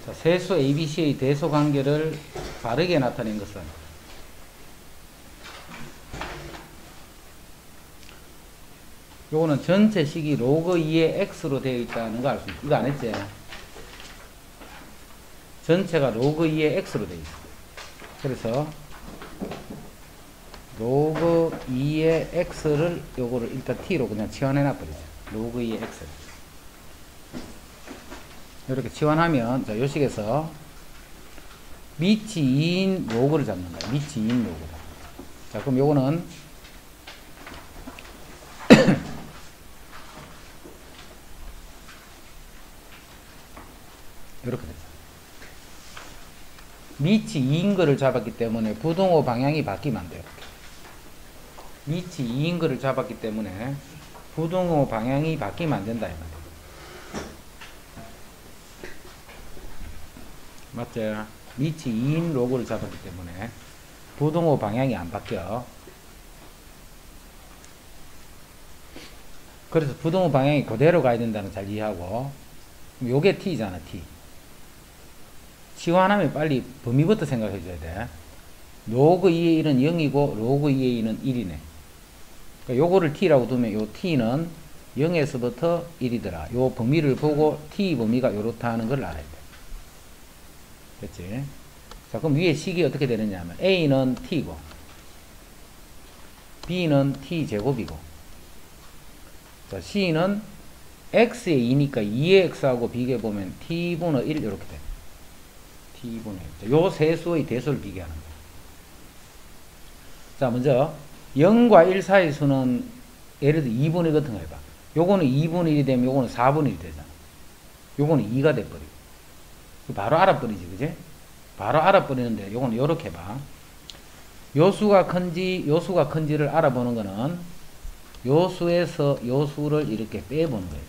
자, 세수 ABC의 대소 관계를 바르게 나타낸 것은 요거는 전체 식이 로그 2의 x로 되어 있다는 거 알 수 있어. 이거 안 했지? 전체가 로그 2의 x로 되어 있어. 그래서 로그 2의 x를 요거를 일단 t로 그냥 치환해 놔버리죠. 로그 2의 x. 이렇게 치환하면 자, 요 식에서 미치 2인 로그를 잡는 거야. 미치 2인 로그다. 자, 그럼 요거는 이렇게 되죠. 미치 2인 거를 잡았기 때문에 부등호 방향이 바뀌면 안 돼요. 미치 2인 거를 잡았기 때문에 부등호 방향이 바뀌면 안 된다 이 말이에요. 맞죠? 미치 2인 로그를 잡았기 때문에 부등호 방향이 안 바뀌어. 그래서 부등호 방향이 그대로 가야 된다는 걸 잘 이해하고, 요게 t잖아. t. 치환하면 빨리 범위부터 생각해 줘야 돼. 로그 2의 1은 0이고 로그 2의 2는 1이네. 그러니까 요거를 t라고 두면 요 t는 0에서부터 1이더라. 요 범위를 보고 t 범위가 요렇다 하는 걸 알아야 돼. 됐지? 자, 그럼 위에 식이 어떻게 되느냐 하면 a는 t고 b는 t제곱이고, 자, c는 x의 2니까 2의 x하고 비교해보면 t분의 1 이렇게 돼. t분의 1. 요 세 수의 대수를 비교하는 거야. 자, 먼저 0과 1 사이 수는 예를 들어 2분의 1 같은 거 해봐. 요거는 2분의 1이 되면 요거는 4분의 1이 되잖아. 요거는 2가 돼버리고. 바로 알아버리지, 그지? 바로 알아버리는데 요거는 요렇게 봐. 요수가 큰지 요수가 큰지를 알아보는 거는 요수에서 요수를 이렇게 빼보는 거예요.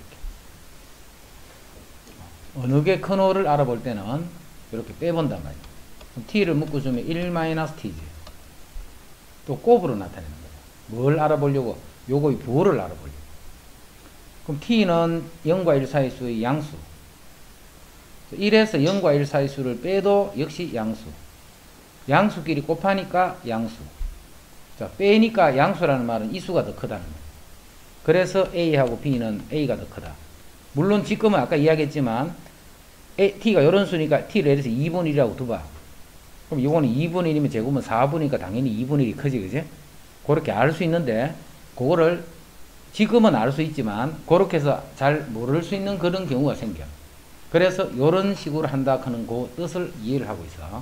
이렇게. 어느 게 큰 호를 알아볼 때는 이렇게 빼본단 말이에요. t를 묶어주면 1-t지. 또 곱으로 나타내는 거예요. 뭘 알아보려고? 요거의 부호를 알아보려고. 그럼 t는 0과 1 사이 수의 양수. 1에서 0과 1 사이 수를 빼도 역시 양수. 양수끼리 곱하니까 양수. 자, 빼니까 양수라는 말은 이 수가 더 크다는 거예요. 그래서 A하고 B는 A가 더 크다. 물론 지금은 아까 이야기했지만 T가 요런 수니까 T를 예를 들어서 2분의 1이라고 두봐. 그럼 이거는 2분의 1이면 제곱은 4분이니까 당연히 2분의 1이 크지, 그지? 그렇게 알 수 있는데 그거를 지금은 알 수 있지만 그렇게 해서 잘 모를 수 있는 그런 경우가 생겨. 그래서 요런 식으로 한다 하는 그 뜻을 이해를 하고 있어.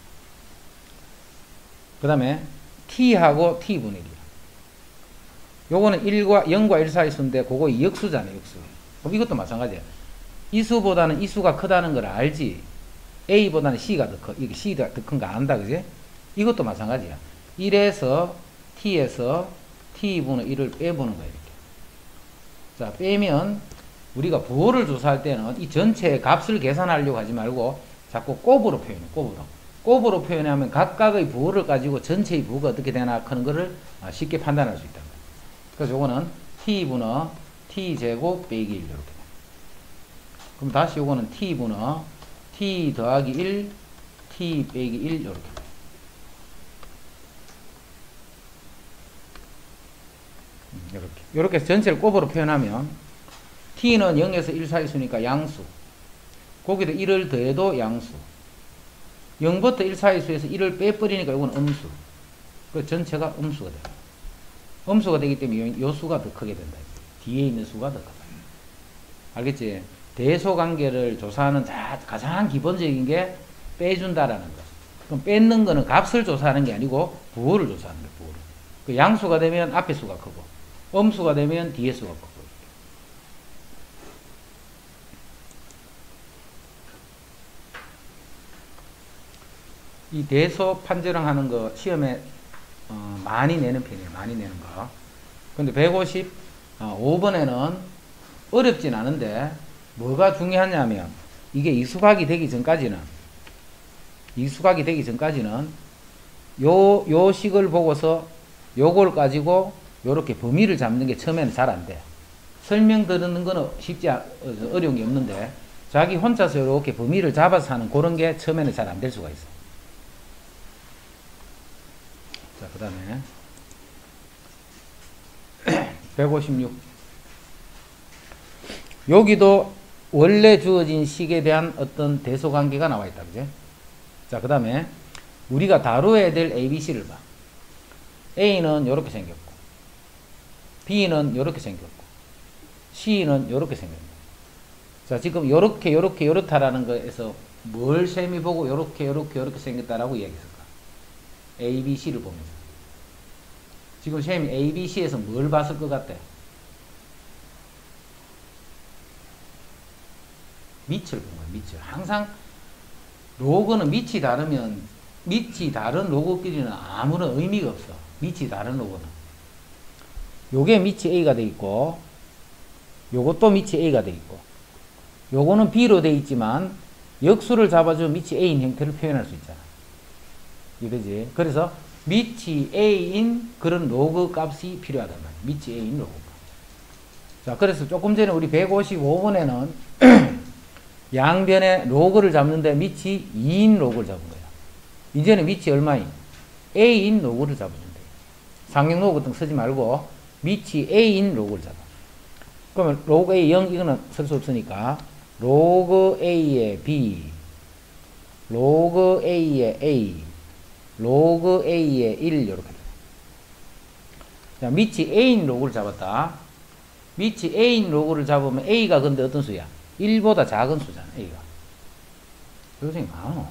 그 다음에 t하고 t분의 1이야. 요거는 0과 1 사이 수인데 그거 역수잖아요. 역수. 그럼 이것도 마찬가지야. 이 수보다는 이 수가 크다는 걸 알지. A보다는 C가 더 커. 이게 C가 더 큰 거 안다, 그지? 이것도 마찬가지야. 1에서 t에서 t분의 1을 빼보는 거야. 이렇게. 자, 빼면 우리가 부호를 조사할 때는 이 전체의 값을 계산하려고 하지 말고 자꾸 곱으로 표현해. 곱으로. 곱으로 표현하면 각각의 부호를 가지고 전체의 부호가 어떻게 되나 하는 것을 쉽게 판단할 수 있다. 그래서 요거는 t분의 t제곱 빼기 1 이렇게 돼. 그럼 다시 요거는 t분의 t 더하기 1 t 빼기 1 이렇게 돼. 이렇게 전체를 곱으로 표현하면 t는 0에서 1 사이 수니까 양수. 거기다 1을 더해도 양수. 0부터 1 사이 수에서 1을 빼버리니까 이건 음수. 그 전체가 음수가 돼요. 음수가 되기 때문에 요 수가 더 크게 된다. 뒤에 있는 수가 더 크다. 알겠지? 대소 관계를 조사하는 가장 기본적인 게 빼준다라는 거. 그럼 뺏는 거는 값을 조사하는 게 아니고 부호를 조사하는 거예요. 부호를. 그 양수가 되면 앞에 수가 크고 음수가 되면 뒤에 수가 크고. 이 대소 판저랑 하는 거 시험에 많이 내는 편이에요. 많이 내는 거. 근데 155번에는 어렵진 않은데 뭐가 중요하냐면 이게 이수각이 되기 전까지는 요 식을 보고서 요걸 가지고 요렇게 범위를 잡는 게 처음에는 잘 안 돼. 설명 들은 거는 어려운 게 없는데 자기 혼자서 이렇게 범위를 잡아서 하는 그런 게 처음에는 잘 안 될 수가 있어. 자, 그 다음에 156. 여기도 원래 주어진 식에 대한 어떤 대소관계가 나와 있다. 그죠? 자, 그 다음에 우리가 다루어야 될 ABC를 봐. A는 이렇게 생겼고, B는 이렇게 생겼고, C는 이렇게 생겼고. 자, 지금 요렇게 요렇다라는 거에서 뭘 셈이 보고 요렇게 생겼다라고 이야기했을까? ABC를 보면서. 지금 셈이 ABC에서 뭘 봤을 것 같아? 밑을 본 거야, 밑을. 항상 로그는 밑이 다르면 밑이 다른 로그끼리는 아무런 의미가 없어. 밑이 다른 로그는. 요게 밑이 A가 돼 있고, 요것도 밑이 A가 돼 있고, 요거는 B로 돼 있지만 역수를 잡아주면 밑이 A인 형태를 표현할 수 있잖아. 이거지. 그래서 밑이 A인 그런 로그 값이 필요하단 말이야. 밑이 A인 로그 값. 자, 그래서 조금 전에 우리 155번에는 양변에 로그를 잡는데 밑이 2인 로그를 잡은 거야. 이제는 밑이 얼마인? A인 로그를 잡으면 돼. 상형 로그 같은 거 쓰지 말고 밑이 A인 로그를 잡아. 그러면 로그 A 0 이거는 쓸 수 없으니까 로그 A의 B, 로그 A의 A, 로그 A의 1 이렇게 돼. 자, 밑이 A인 로그를 잡았다. 밑이 A인 로그를 잡으면 A가 근데 어떤 수야? 1보다 작은 수잖아, A가. 요새 많어.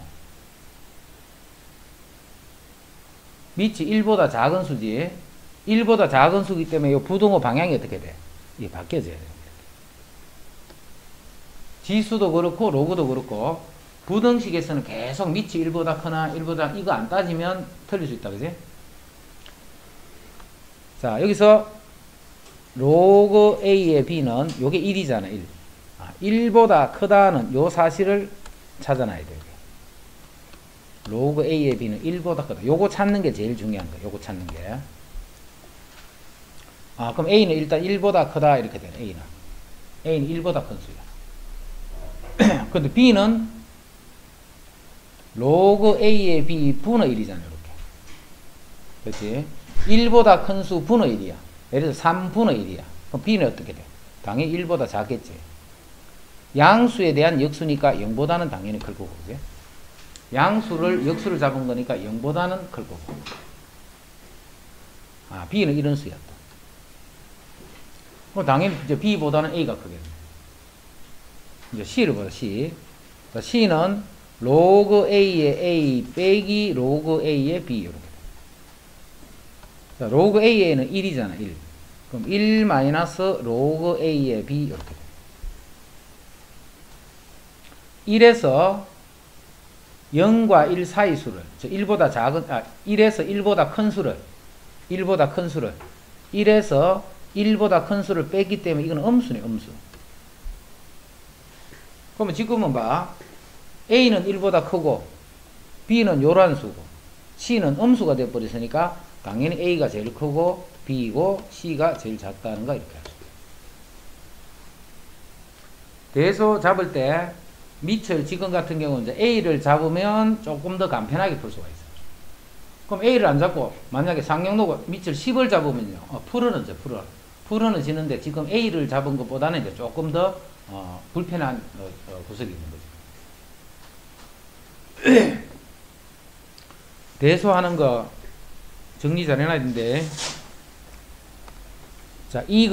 밑이 1보다 작은 수지. 1보다 작은 수기 때문에 이 부등호 방향이 어떻게 돼? 이게 바뀌어져야 돼. 지수도 그렇고, 로그도 그렇고, 부등식에서는 계속 밑이 1보다 크나, 1보다, 이거 안 따지면 틀릴 수 있다, 그지? 자, 여기서 로그 A의 B는 요게 1이잖아, 1. 1보다 크다는 요 사실을 찾아놔야 돼요. 로그 A의 B는 1보다 크다. 요거 찾는 게 제일 중요한 거예요. 요거 찾는 게. 그럼 A는 일단 1보다 크다 이렇게 되네. A는 1보다 큰 수야. 근데 B는 로그 A의 B 분의 1이잖아요. 이렇게. 그렇지? 1보다 큰 수 분의 1이야. 예를 들어서 3분의 1이야. 그럼 B는 어떻게 돼? 당연히 1보다 작겠지. 양수에 대한 역수니까 0보다는 당연히 클 거고, 그지? 양수를, 역수를 잡은 거니까 0보다는 클 거고. B는 이런 수야, 또. 그럼 당연히 이제 B보다는 A가 크겠네. 이제 C를 보자, C. C는 로그 A의 A 빼기 로그 A의 B, 이렇게 돼. 자, 로그 A에는 1이잖아, 1. 그럼 1 마이너스 로그 A의 B, 이렇게 돼. 1에서 0과 1 사이 수를, 1보다 작은, 1에서 1보다 큰 수를, 1에서 1보다 큰 수를 뺐기 때문에 이건 음수네, 음수. 그러면 지금은 봐. A는 1보다 크고, B는 요란 수고, C는 음수가 되어버렸으니까, 당연히 A가 제일 크고, B이고, C가 제일 작다는 거 이렇게 하죠. 대소 잡을 때, 밑을 지금 같은 경우는 이제 A를 잡으면 조금 더 간편하게 풀 수가 있어요. 그럼 A를 안 잡고 만약에 상형로고 밑을 10을 잡으면요. 풀어는 지는데 지금 A를 잡은 것보다는 이제 조금 더 불편한 구석이 있는 거죠. 대소하는 거 정리 잘 해놔야 되는데, 자, 이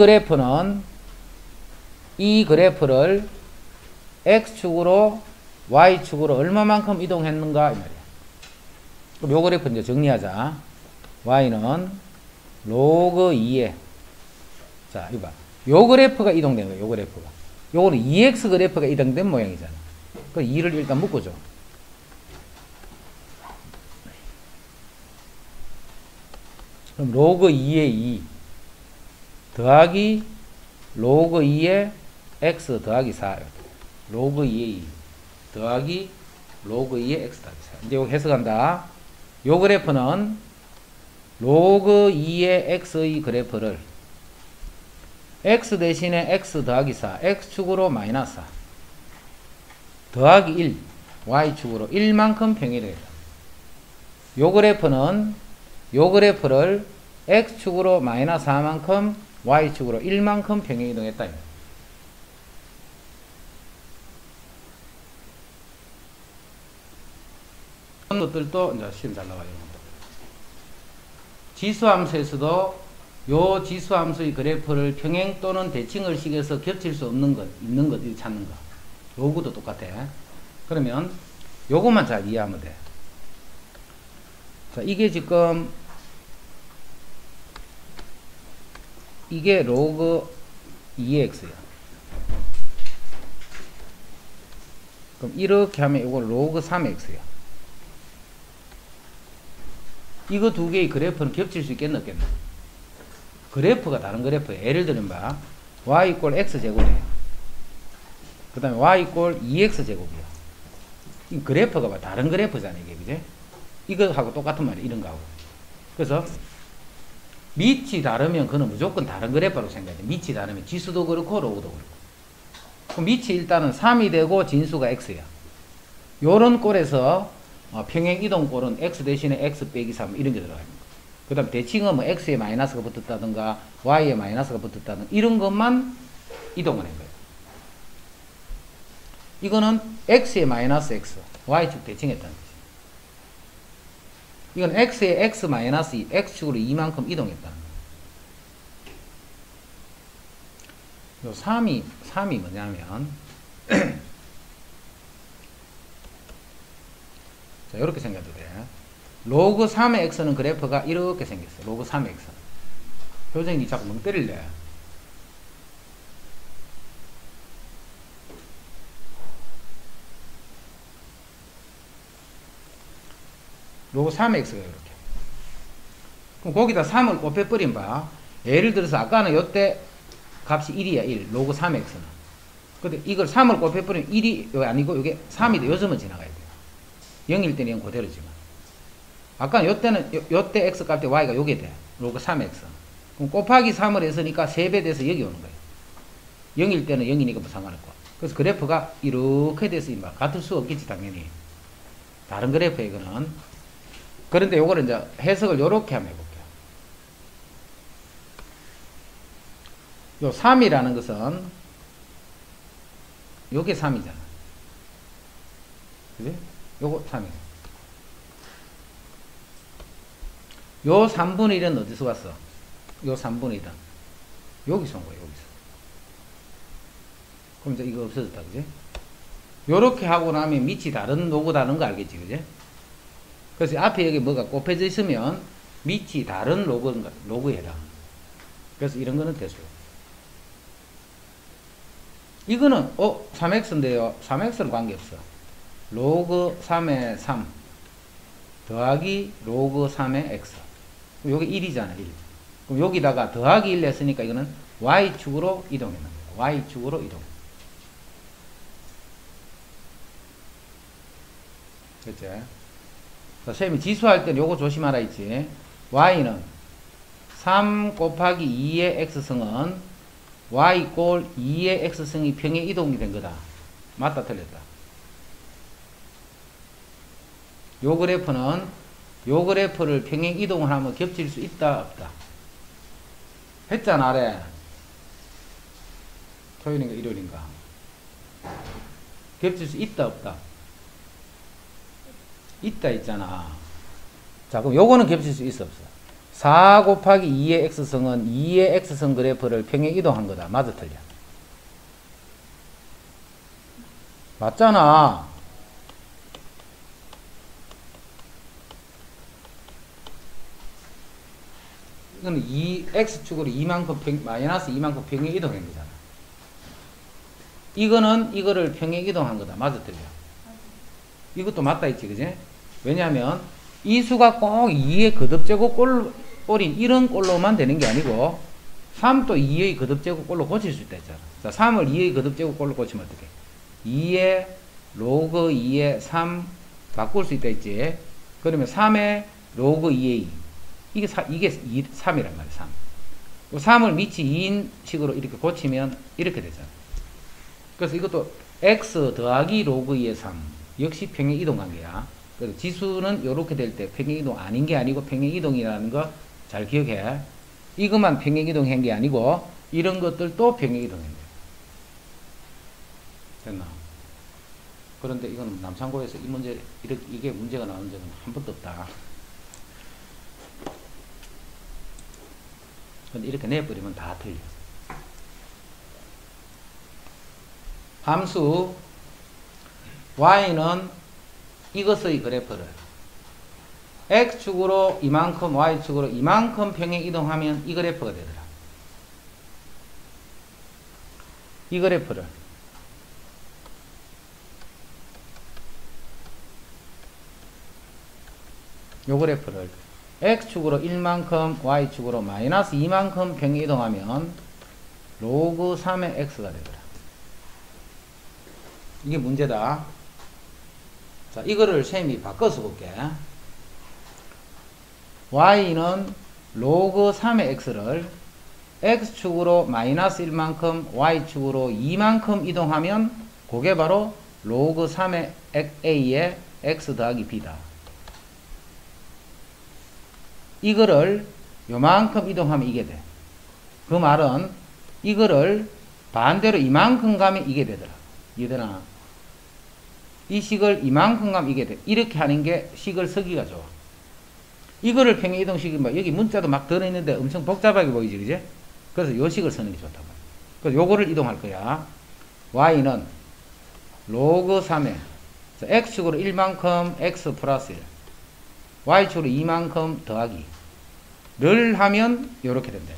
그래프를 X축으로 Y축으로 얼마만큼 이동했는가 이 말이야. 그럼 요 그래프 이제 정리하자. Y는 로그 2에, 자, 이거 봐. 요 그래프가 이동된 거야, 요 그래프가. 요거는 2X 그래프가 이동된 모양이잖아. 그 2를 일단 묶어줘. 그럼 로그 2에 2 더하기 로그 2에 X 더하기 4. 로그 2에 2 더하기 로그 2에 X 더하기 4. 이제 이거 해석한다. 요 그래프는 로그 2의 X의 그래프를 X 대신에 X 더하기 4, X축으로 마이너스 4. 더하기 1 y축으로 1만큼 평행이 되겠다. 요 그래프를 x축으로 마이너스 4만큼 y축으로 1만큼 평행 이동했다. 이런 것들도 이제 시험 잘 나와요. 지수함수에서도 요 지수함수의 그래프를 평행 또는 대칭을 식여서 겹칠 수 없는 것, 있는 것, 이거 찾는 거. 요거도 똑같아. 그러면 요것만 잘 이해하면 돼. 자, 이게 지금 이게 로그 2x야. 그럼 이렇게 하면 이거 로그 3x야. 이거 두 개의 그래프는 겹칠 수 있겠나 없겠나? 그래프가 다른 그래프야. 예를 들면 봐. y 이꼴 x제곱이에요. 그 다음에 y 이꼴 2x제곱이야. 이 그래프가 봐. 다른 그래프잖아, 이게. 그지? 이거하고 똑같은 말이야. 이런 거하고. 그래서 밑이 다르면 그는 무조건 다른 그래프라고 생각해. 밑이 다르면 지수도 그렇고 로그도 그렇고. 그럼 밑이 일단은 3이 되고 진수가 x야. 요런 꼴에서 평행 이동 꼴은 x 대신에 x 빼기 3 이런 게 들어가요. 그 다음 대칭은 뭐 x에 마이너스가 붙었다든가 y에 마이너스가 붙었다든가 이런 것만 이동을 한 거예요. 이거는 x에 마이너스 x, y축 대칭했다는 거지. 이건 x에 x 마이너스 2, x축으로 2만큼 이동했다는 거예요. 요 3이 뭐냐면 자, 이렇게 생각해도 돼. 로그 3의 x는 그래프가 이렇게 생겼어. 로그 3의 x. 표정이 자꾸 멍 때릴래. 로그 3의 x가 이렇게. 그럼 거기다 3을 곱해버린 봐. 예를 들어서 아까는 요때 값이 1이야, 1. 로그 3의 x는. 근데 이걸 3을 곱해버리면 1이 여기 아니고 이게 3이 돼. 요점은 지나가야 돼요. 0일 때는 0 그대로지만. 아까 요때 x 값 때 y가 요게 돼. 로그 3x. 그럼 곱하기 3을 했으니까 3배 돼서 여기 오는 거예요. 0일 때는 0이니까 뭐 상관없고. 그래서 그래프가 이렇게 돼서 같을 수 없겠지, 당연히. 다른 그래프에 이거는. 그런데 요거를 이제 해석을 요렇게 한번 해볼게요. 요 3이라는 것은 요게 3이잖아. 그지? 요거 3이야. 요 3분의 1은 어디서 왔어? 요 3분의 1은 여기서 온 거야, 여기서. 그럼 이제 이거 없어졌다, 그지? 요렇게 하고 나면 밑이 다른 로그다는 거 알겠지, 그지? 그래서 앞에 여기 뭐가 곱해져 있으면 밑이 다른 로그에 해당. 그래서 이런 거는 대수. 이거는 3x인데요. 3x는 관계없어. 로그 3의 3 더하기 로그 3의 x. 요게 1이잖아, 1. 그럼 여기다가 더하기 1 했으니까 이거는 y축으로 이동했는 거야. y축으로 이동. 그치? 선생님이 지수할 때는 요거 조심하라 했지. y는 3 곱하기 2의 x승은 y 꼴 2의 x승이 평행 이동이 된 거다. 맞다, 틀렸다? 요 그래프를 평행 이동을 하면 겹칠 수 있다, 없다? 했잖아, 아래. 토요일인가, 일요일인가. 겹칠 수 있다, 없다? 있다, 있잖아. 자, 그럼 요거는 겹칠 수 있어, 없어? 4 곱하기 2의 x승은 2의 x승 그래프를 평행 이동한 거다. 맞아, 틀려? 맞잖아. 이거는 x축으로 2만큼 마이너스 2만큼 평행 이동한 거잖아. 이거는 이거를 평행 이동한 거다. 맞아, 틀려? 이것도 맞다 있지, 그지? 왜냐하면 이 수가 꼭 2의 거듭제곱 꼴인 이런 꼴로만 되는 게 아니고 3도 2의 거듭제곱 꼴로 고칠 수 있다 했잖아. 자, 3을 2의 거듭제곱 꼴로 고치면 어떻게? 2의 로그 2의 3 바꿀 수 있다 했지. 그러면 3의 로그 2의 2. 이게 3이란 말이야, 3. 3을 밑이 2인 식으로 이렇게 고치면 이렇게 되잖아. 그래서 이것도 x 더하기 로그 2의 3 역시 평행이동 관계야. 그래서 지수는 이렇게 될 때 평행이동 아닌 게 아니고 평행이동이라는 거 잘 기억해. 이것만 평행이동 한 게 아니고 이런 것들도 평행이동 한대. 됐나? 그런데 이건 남창고에서 이 문제 이게 문제가 나온 적은 한 번도 없다. 근데 이렇게 내버리면 다 틀려. 함수 y는 이것의 그래프를 x축으로 이만큼 y축으로 이만큼 평행 이동하면 이 그래프가 되더라. 이 그래프를 요 그래프를 x축으로 1만큼 y축으로 마이너스 2만큼 평행 이동하면 로그 3의 x가 되더라. 이게 문제다. 자, 이거를 쌤이 바꿔서 볼게. y는 로그 3의 x를 x축으로 마이너스 1만큼 y축으로 2만큼 이동하면 그게 바로 로그 3의 a의 x 더하기 b다. 이거를 요만큼 이동하면 이게 돼. 그 말은 이거를 반대로 이만큼 가면 이게 되더라. 이해되나? 이 식을 이만큼 가면 이게 돼. 이렇게 하는 게 식을 쓰기가 좋아. 이거를 평행 이동식이면 여기 문자도 막 들어있는데 엄청 복잡하게 보이지, 그지? 그래서 요 식을 쓰는 게 좋다. 그래서 요거를 이동할 거야. y는 로그 3에 x축으로 1만큼 x 플러스 1 y축으로 2만큼 더하기 를 하면 요렇게 된다.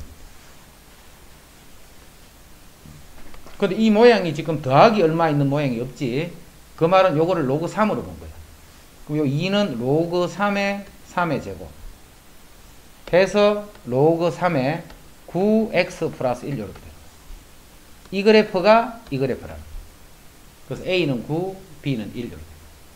근데 이 모양이 지금 더하기 얼마 있는 모양이 없지. 그 말은 요거를 로그 3으로 본 거야. 그럼 요 2는 로그 3의 3의 제곱 해서 로그 3의 9x 플러스 1 이렇게 돼요. 이 그래프가 이 그래프라는. 그래서 A는 9, B는 1 이렇게.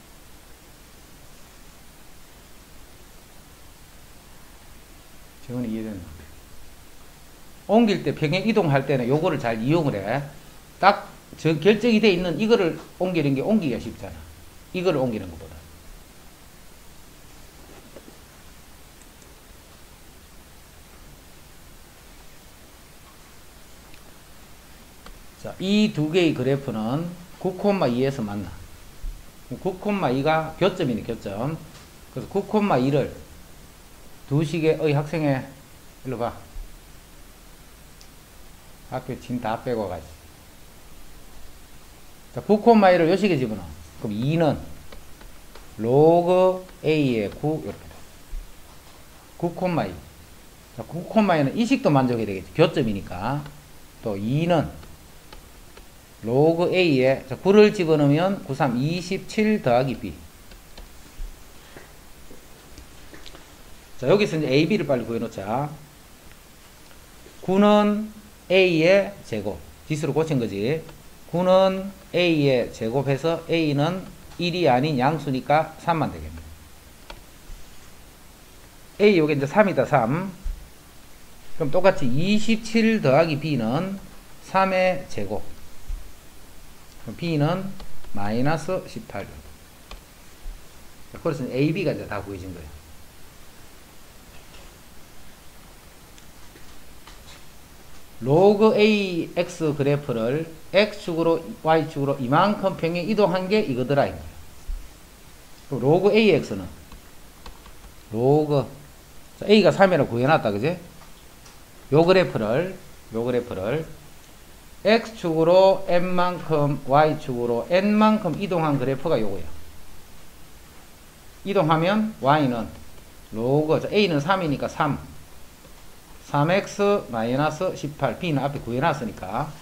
지금은 이해되나? 옮길 때 평행 이동할 때는 요거를 잘 이용을 해. 딱 결정이 돼 있는 이거를 옮기는 게 옮기기가 쉽잖아. 이거를 옮기는 것보다. 자, 이 두 개의 그래프는 9,2에서 만나. 9,2가 교점이네, 교점. 그래서 9,2를 두 식의 학생의 일로 봐. 학교 짐 다 빼고 가지. 자, 9,2를 요 식에 집어넣어. 그럼 2는 로그 A의 9 이렇게 돼. 9,2. 자, 9,2는 이 식도 만족이 되겠지. 교점이니까. 또 2는 로그 A에 9를 집어넣으면 9, 3, 27 더하기 B. 자, 여기서 이제 A, B를 빨리 구해놓자. 9는 A의 제곱. 지수로 고친 거지. 9는 A의 제곱해서 A는 1이 아닌 양수니까 3만 되겠네. A 요게 이제 3이다, 3. 그럼 똑같이 27 더하기 B는 3의 제곱. 그럼 B는 마이너스 18. 그래서 A, B가 이제 다 구해진 거예요. 로그 AX 그래프를 X축으로 Y축으로 이만큼 평행 이동한 게 이거더라. 이거예요. 로그 AX는 로그 A가 3이라고 구해놨다. 그지? 요 그래프를 X축으로 N만큼 Y축으로 N만큼 이동한 그래프가 요거야. 이동하면 Y는 로그 A는 3이니까 3x 마이너스 18 B는 앞에 구해놨으니까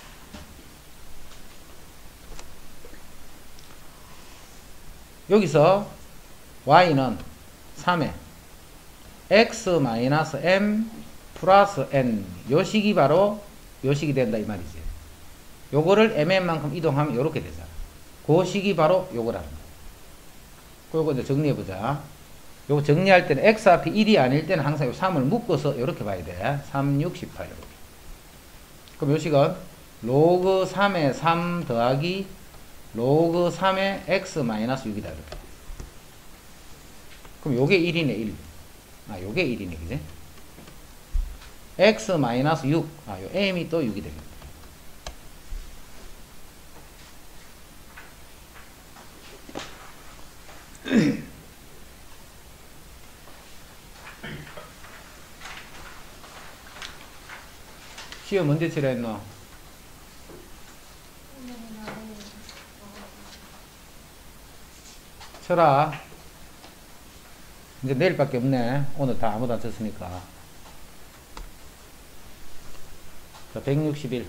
여기서 Y는 3에 x 마이너스 m 플러스 n 요 식이 바로 요 식이 된다 이 말이지. 요거를 mm만큼 이동하면 요렇게 되잖아. 그 식이 바로 요거라는 거야. 그거 이제 정리해보자. 요거 정리할 때는 x 앞이 1이 아닐 때는 항상 요 3을 묶어서 이렇게 봐야 돼. 3, 6, 18 이렇게. 그럼 요 식은 로그 3에 3 더하기 로그 3의 x 마이너스 6이다. 이렇게. 그럼 요게 1이네, 1. 아, 요게 1이네, 그지? x 마이너스 6. 아, 요 m이 또 6이 되겠다. 시험 언제 치라 했노? 쳐라. 이제 내일밖에 없네. 오늘 다 아무도 안 쳤으니까. 자, 161.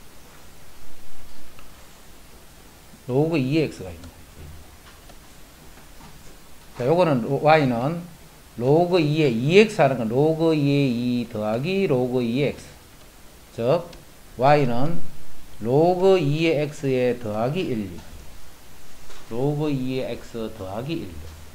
로그 2x가 있네. 자, 요거는 y는 로그 2의 2x 하는 건 로그 2의 2 더하기 로그 2의 x. 즉, y는 로그 2의 x에 더하기 1. 로그 2의 x 더하기 1.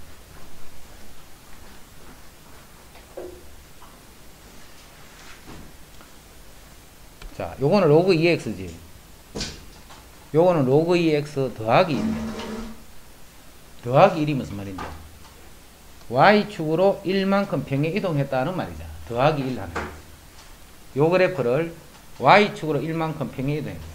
자, 요거는 로그 2x지. 요거는 로그 2x 더하기 1. 더하기 1이 무슨 말인지. y축으로 1만큼 평행 이동했다는 말이죠. 더하기 1 하는. 요 그래프를 y축으로 1만큼 평행 이동했다.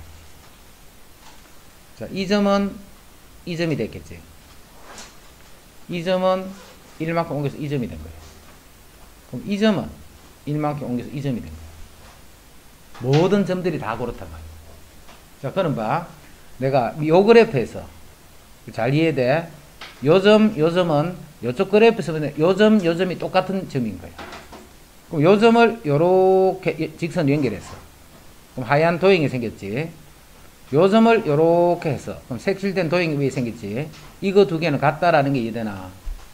자, 이 점은 이 점이 됐겠지. 이 점은 1만큼 옮겨서 이 점이 된 거예요. 그럼 이 점은 1만큼 옮겨서 이 점이 된 거예요. 모든 점들이 다 그렇단 말이에요. 자, 그럼 봐. 내가 요 그래프에서 잘 이해돼. 요 점은 요쪽 그래프에서 요 점이 똑같은 점인 거예요. 그럼 요 점을 요렇게 직선 연결했어. 그럼 하얀 도형이 생겼지. 요 점을 요렇게 해서 그럼 색칠된 도형이 왜 생겼지? 이거 두 개는 같다라는 게 이해되나?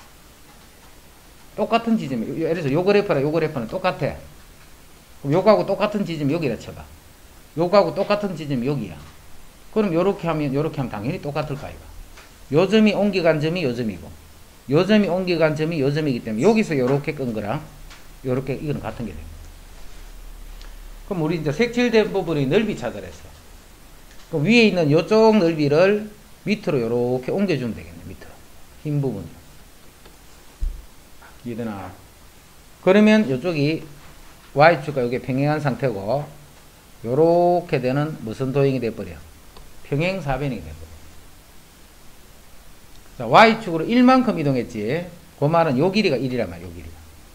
똑같은 지점이 예를 들어서 요 그래프랑 요 그래프는 똑같아. 그럼 요거하고 똑같은 지점이 여기라 쳐봐. 요거하고 똑같은 지점이 여기야. 그럼 요렇게 하면 당연히 똑같을 거 아이가. 요 점이 옮겨간 점이 요 점이고 요 점이 옮겨간 점이 요 점이기 때문에 여기서 요렇게 끈 거랑 요렇게 이거는 같은 게 됩니다. 그럼 우리 이제 색칠된 부분의 넓이 찾아냈어. 그럼 위에 있는 요쪽 넓이를 밑으로 요렇게 옮겨주면 되겠네. 밑으로 흰 부분으로. 이해되나? 그러면 요쪽이 y축과 여기 평행한 상태고 요렇게 되는 무슨 도형이 돼버려? 평행사변이 돼버려. 자, y축으로 1만큼 이동했지. 그 말은 요 길이가 1이란 말이야. 요 길이가.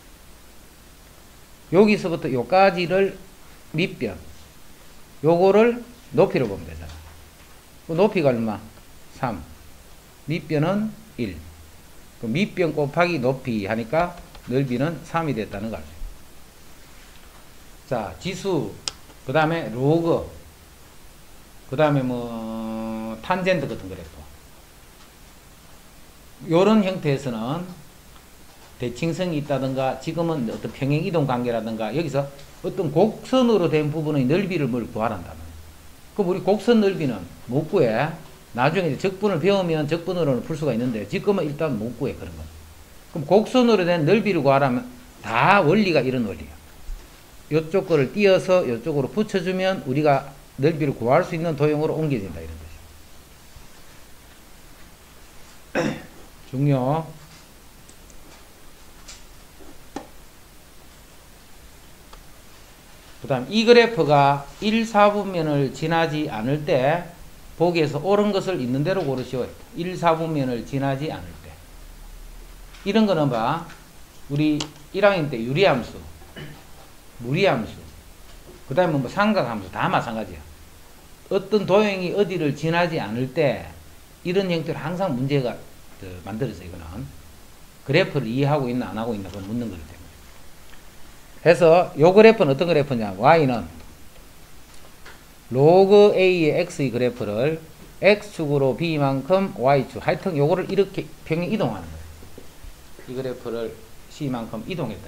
여기서부터 요까지를 밑변. 요거를 높이로 보면 되잖아. 그 높이가 얼마? 3. 밑변은 1. 그 밑변 곱하기 높이 하니까 넓이는 3이 됐다는 거 알죠? 자, 지수, 그 다음에 로그, 그 다음에 뭐 탄젠트 같은 그래프. 요런 형태에서는 대칭성이 있다든가 지금은 어떤 평행 이동 관계라든가 여기서 어떤 곡선으로 된 부분의 넓이를 뭘 구하란다. 그럼 우리 곡선 넓이는 못 구해. 나중에 이제 적분을 배우면 적분으로는 풀 수가 있는데 지금은 일단 못 구해. 그런 건. 그럼 곡선으로 된 넓이를 구하라면 다 원리가 이런 원리야. 요쪽 거를 띄어서 요쪽으로 붙여주면 우리가 넓이를 구할 수 있는 도형으로 옮겨야 된다. 이런 뜻이야. 중요. 그 다음 이 그래프가 1, 4분면을 지나지 않을 때 보기에서 옳은 것을 있는 대로 고르시오. 1, 4분면을 지나지 않을 때. 이런 거는 봐. 우리 1학년 때 유리함수, 무리함수, 그 다음에 뭐 삼각함수 다 마찬가지야. 어떤 도형이 어디를 지나지 않을 때 이런 형태로 항상 문제가 만들어져. 이거는 그래프를 이해하고 있나 안 하고 있나 그걸 묻는 거기 때문에. 해서 요 그래프는 어떤 그래프냐? y는 로그 a의 x의 그래프를 x축으로 b만큼 y축, 하여튼 요거를 이렇게 평행 이동하는 거예요. 이 그래프를 c만큼 이동했다.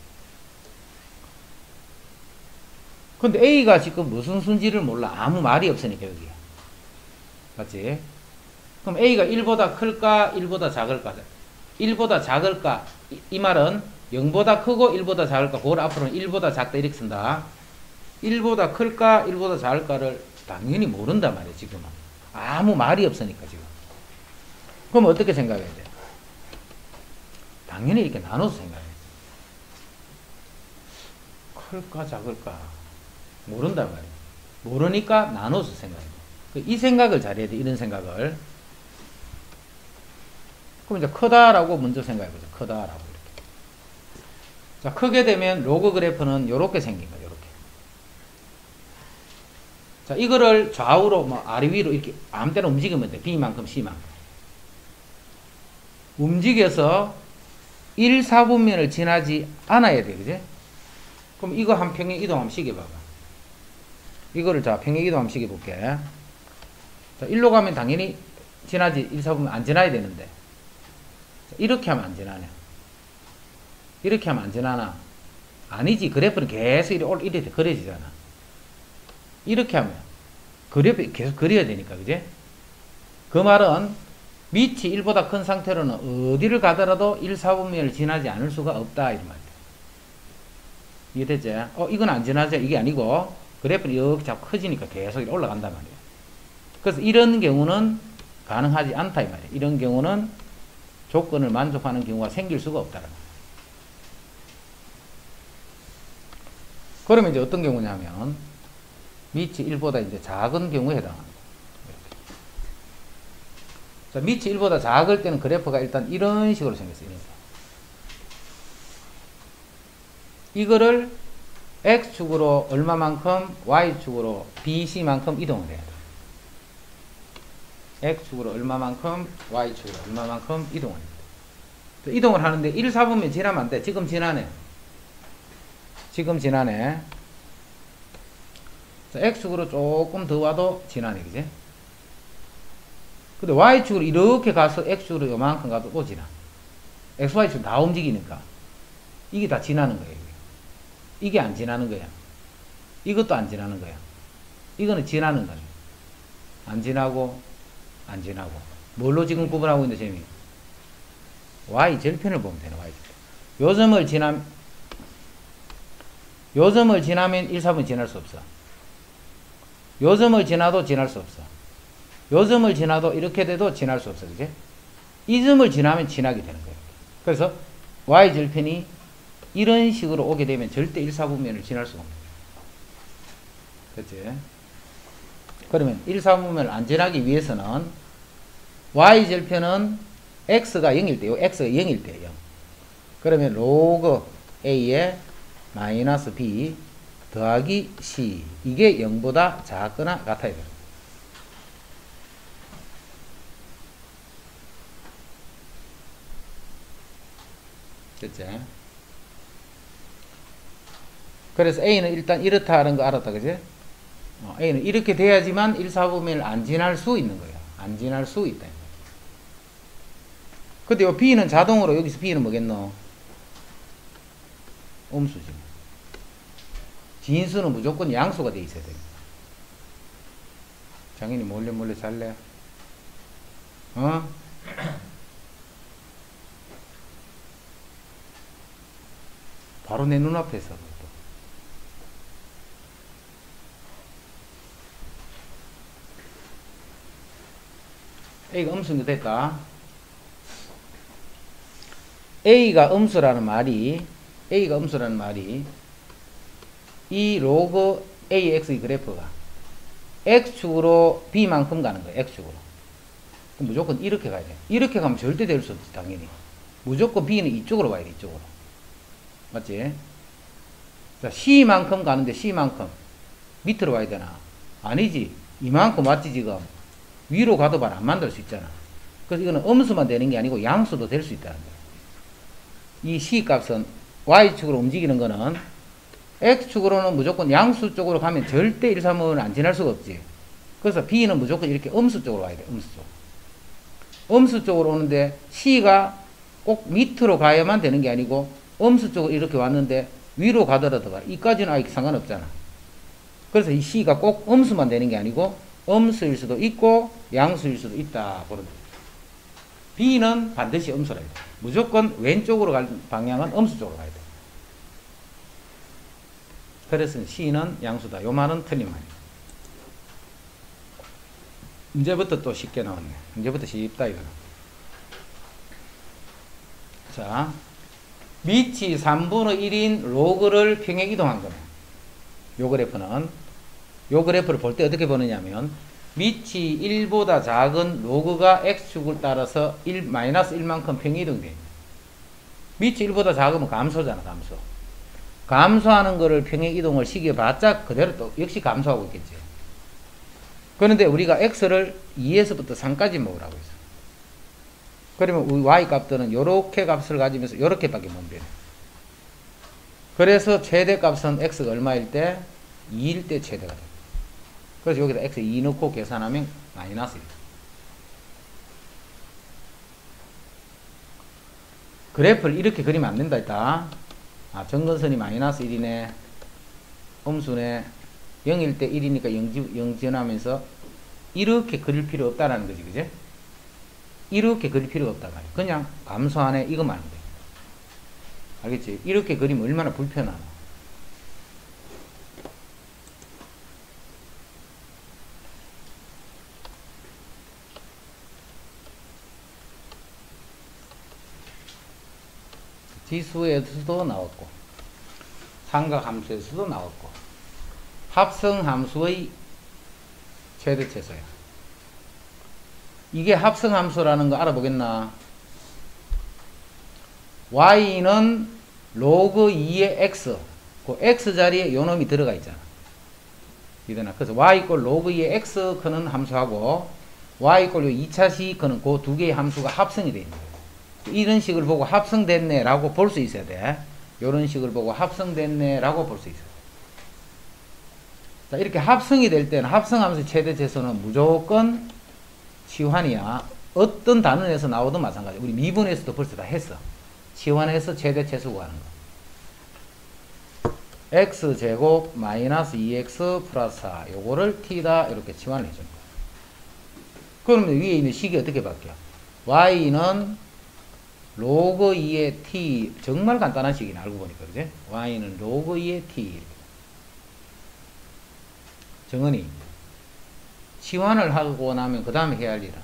근데 a가 지금 무슨 순지를 몰라. 아무 말이 없으니까 여기. 맞지? 그럼 a가 1보다 클까 1보다 작을까? 1보다 작을까? 이 말은 0보다 크고 1보다 작을까? 그걸 앞으로는 1보다 작다 이렇게 쓴다. 1보다 클까 1보다 작을까를 당연히 모른단 말이에요. 지금은. 아무 말이 없으니까 지금. 그럼 어떻게 생각해야 돼? 당연히 이렇게 나눠서 생각해야 돼. 클까 작을까 모른단 말이야. 모르니까 나눠서 생각해야 돼. 이 생각을 잘해야 돼. 이런 생각을. 그럼 이제 크다라고 먼저 생각해보자. 크다라고 이렇게. 자, 크게 되면 로그 그래프는 이렇게 생긴 거야. 이렇게. 자, 이거를 좌우로 뭐 아래 위로 이렇게 아무 때나 움직이면 돼. B만큼 C만큼. 움직여서 1, 4분면을 지나지 않아야 돼. 그지? 그럼 이거 한 평행 이동 한번 시켜봐봐. 이거를 자, 평행 이동 한번 시켜볼게. 자, 1로 가면 당연히 지나지, 1, 4분면 안 지나야 되는데. 자, 이렇게 하면 안 지나네. 이렇게 하면 안 지나나? 아니지. 그래프는 계속 이렇게 그려지잖아. 이렇게 하면 그래프 계속 그려야 되니까. 그지? 그 말은 밑이 1보다 큰 상태로는 어디를 가더라도 1, 4분면을 지나지 않을 수가 없다. 이런 말이야. 이해됐지? 이건 안 지나죠? 이게 아니고 그래프는 이렇게 자꾸 커지니까 계속 올라간단 말이야. 그래서 이런 경우는 가능하지 않다. 이 말이야. 이런 경우는 조건을 만족하는 경우가 생길 수가 없다는 거야. 그러면 이제 어떤 경우냐면 밑이 1보다 이제 작은 경우에 해당합니다. 자, 밑이 1보다 작을 때는 그래프가 일단 이런 식으로 생겼어요. 이거를 X축으로 얼마만큼, Y축으로 BC만큼 이동을 해야 돼. X축으로 얼마만큼, Y축으로 얼마만큼 이동을 해야 돼. 이동을 하는데 1, 4분면 지나면 안 돼. 지금 지나네. 지금 지나네. 자, X축으로 조금 더 와도 지나네. 그지? 근데 Y축으로 이렇게 가서 X축으로 요만큼 가도 또 지나. X, Y축 다 움직이니까. 이게 다 지나는 거예요. 이게 안 지나는 거야. 이것도 안 지나는 거야. 이거는 지나는 거야. 안 지나고, 안 지나고. 뭘로 지금 구분하고 있는데, 재미? Y절편을 보면 되네, Y절편. 요점을 지나면 1, 4분 지날 수 없어. 요점을 지나도 지날 수 없어. 요점을 지나도 이렇게 돼도 지날 수 없어. 그지? 이 점을 지나면 지나게 되는 거예요. 그래서 Y절편이 이런 식으로 오게 되면 절대 1, 4분면을 지날 수가 없는 거예요. 그치? 그러면 1, 4분면을 안 지나기 위해서는 Y절편은 X가 0일 때요. X가 0일 때예요. 그러면 로그 A에 마이너스 B 더하기 C 이게 0보다 작거나 같아야 돼요. 됐지? 그래서 A는 일단 이렇다는 거 알았다. 그지? A는 이렇게 돼야지만 1, 4분면을 안 지날 수 있는 거예요. 안 지날 수 있다. 근데 요 B는 자동으로 여기서 B는 뭐겠노? 음수지. 진수는 무조건 양수가 돼 있어야 돼요. 장인이 몰래 잘래? 바로 내 눈앞에서. A가 음수가 됐다. A가 음수라는 말이 이 로그 AX의 그래프가 X축으로 B만큼 가는 거예요. X축으로. 그럼 무조건 이렇게 가야 돼. 이렇게 가면 절대 될 수 없지, 당연히. 무조건 B는 이쪽으로 와야 돼, 이쪽으로. 맞지? 자, C만큼 가는데 C만큼 밑으로 와야 되나? 아니지. 이만큼 맞지, 지금. 위로 가도 말 안 만들 수 있잖아. 그래서 이거는 음수만 되는 게 아니고 양수도 될 수 있다는 거야. 이 C 값은 Y축으로 움직이는 거는 X축으로는 무조건 양수 쪽으로 가면 절대 1, 3은 안 지날 수가 없지. 그래서 B는 무조건 이렇게 음수 쪽으로 와야 돼. 음수 쪽. 음수 쪽으로 오는데 C가 꼭 밑으로 가야만 되는 게 아니고 음수 쪽으로 이렇게 왔는데 위로 가더라도 이까지는 아예 상관없잖아. 그래서 이 C가 꼭 음수만 되는 게 아니고 음수일 수도 있고 양수일 수도 있다. 그런 B는 반드시 음수라 해야 돼. 무조건 왼쪽으로 갈 방향은 음수 쪽으로 가야 돼. 그래서 C는 양수다. 요 말은 틀린 말이에요. 이제부터 또 쉽게 나왔네. 이제부터 쉽다 이거는. 자, 밑이 3분의 1인 로그를 평행 이동한 거네. 요 그래프는, 요 그래프를 볼 때 어떻게 보느냐면 밑이 1보다 작은 로그가 x축을 따라서 1, 마이너스 1만큼 평행 이동돼. 밑이 1보다 작으면 감소잖아, 감소. 감소하는 거를 평행 이동을 시켜봤자 그대로 또 역시 감소하고 있겠지. 그런데 우리가 x를 2에서부터 3까지 먹으라고 했어. 그러면 우리 y 값들은 요렇게 값을 가지면서 요렇게밖에 못 변해. 그래서 최대 값은 x가 얼마일 때? 2일 때 최대가 돼. 그래서 여기다 x 2 넣고 계산하면 마이너스 1. 그래프를 이렇게 그리면 안 된다 했다. 아, 정근선이 마이너스 1이네. 음수네. 0일 때 1이니까 0 지원하면서 이렇게 그릴 필요 없다라는 거지, 그지? 이렇게 그릴 필요가 없다 말이야. 그냥 감소하네 이것만 하면 돼. 알겠지? 이렇게 그리면 얼마나 불편하나. 지수에서도 나왔고 삼각함수에서도 나왔고 합성함수의 최대최소야. 이게 합성함수라는 거 알아보겠나? y는 로그 2의 x, 그 x 자리에 요 놈이 들어가 있잖아. 이되나? 그래서 y 이꼴 로그 2의 x 크는 함수하고 y 이꼴 요 2차식 크는 그 두 개의 함수가 합성이 되어 있는 거예요. 이런 식을 보고 합성됐네 라고 볼 수 있어야 돼. 이런 식을 보고 합성됐네 라고 볼 수 있어요. 자, 이렇게 합성이 될 때는 합성함수 최대최소는 무조건 치환이야. 어떤 단원에서 나오든 마찬가지. 우리 미분에서도 벌써 다 했어. 치환해서 최대최소 구하는 거. x제곱 마이너스 2x 플러스 4 요거를 t다 이렇게 치환을 해줍니다. 그러면 위에 있는 식이 어떻게 바뀌어? y는 로그 2의 t, 정말 간단한 식이네 알고 보니까, 그지? y는 로그 2의 t. 정은이 치환을 하고 나면 그 다음에 해야 할 일은,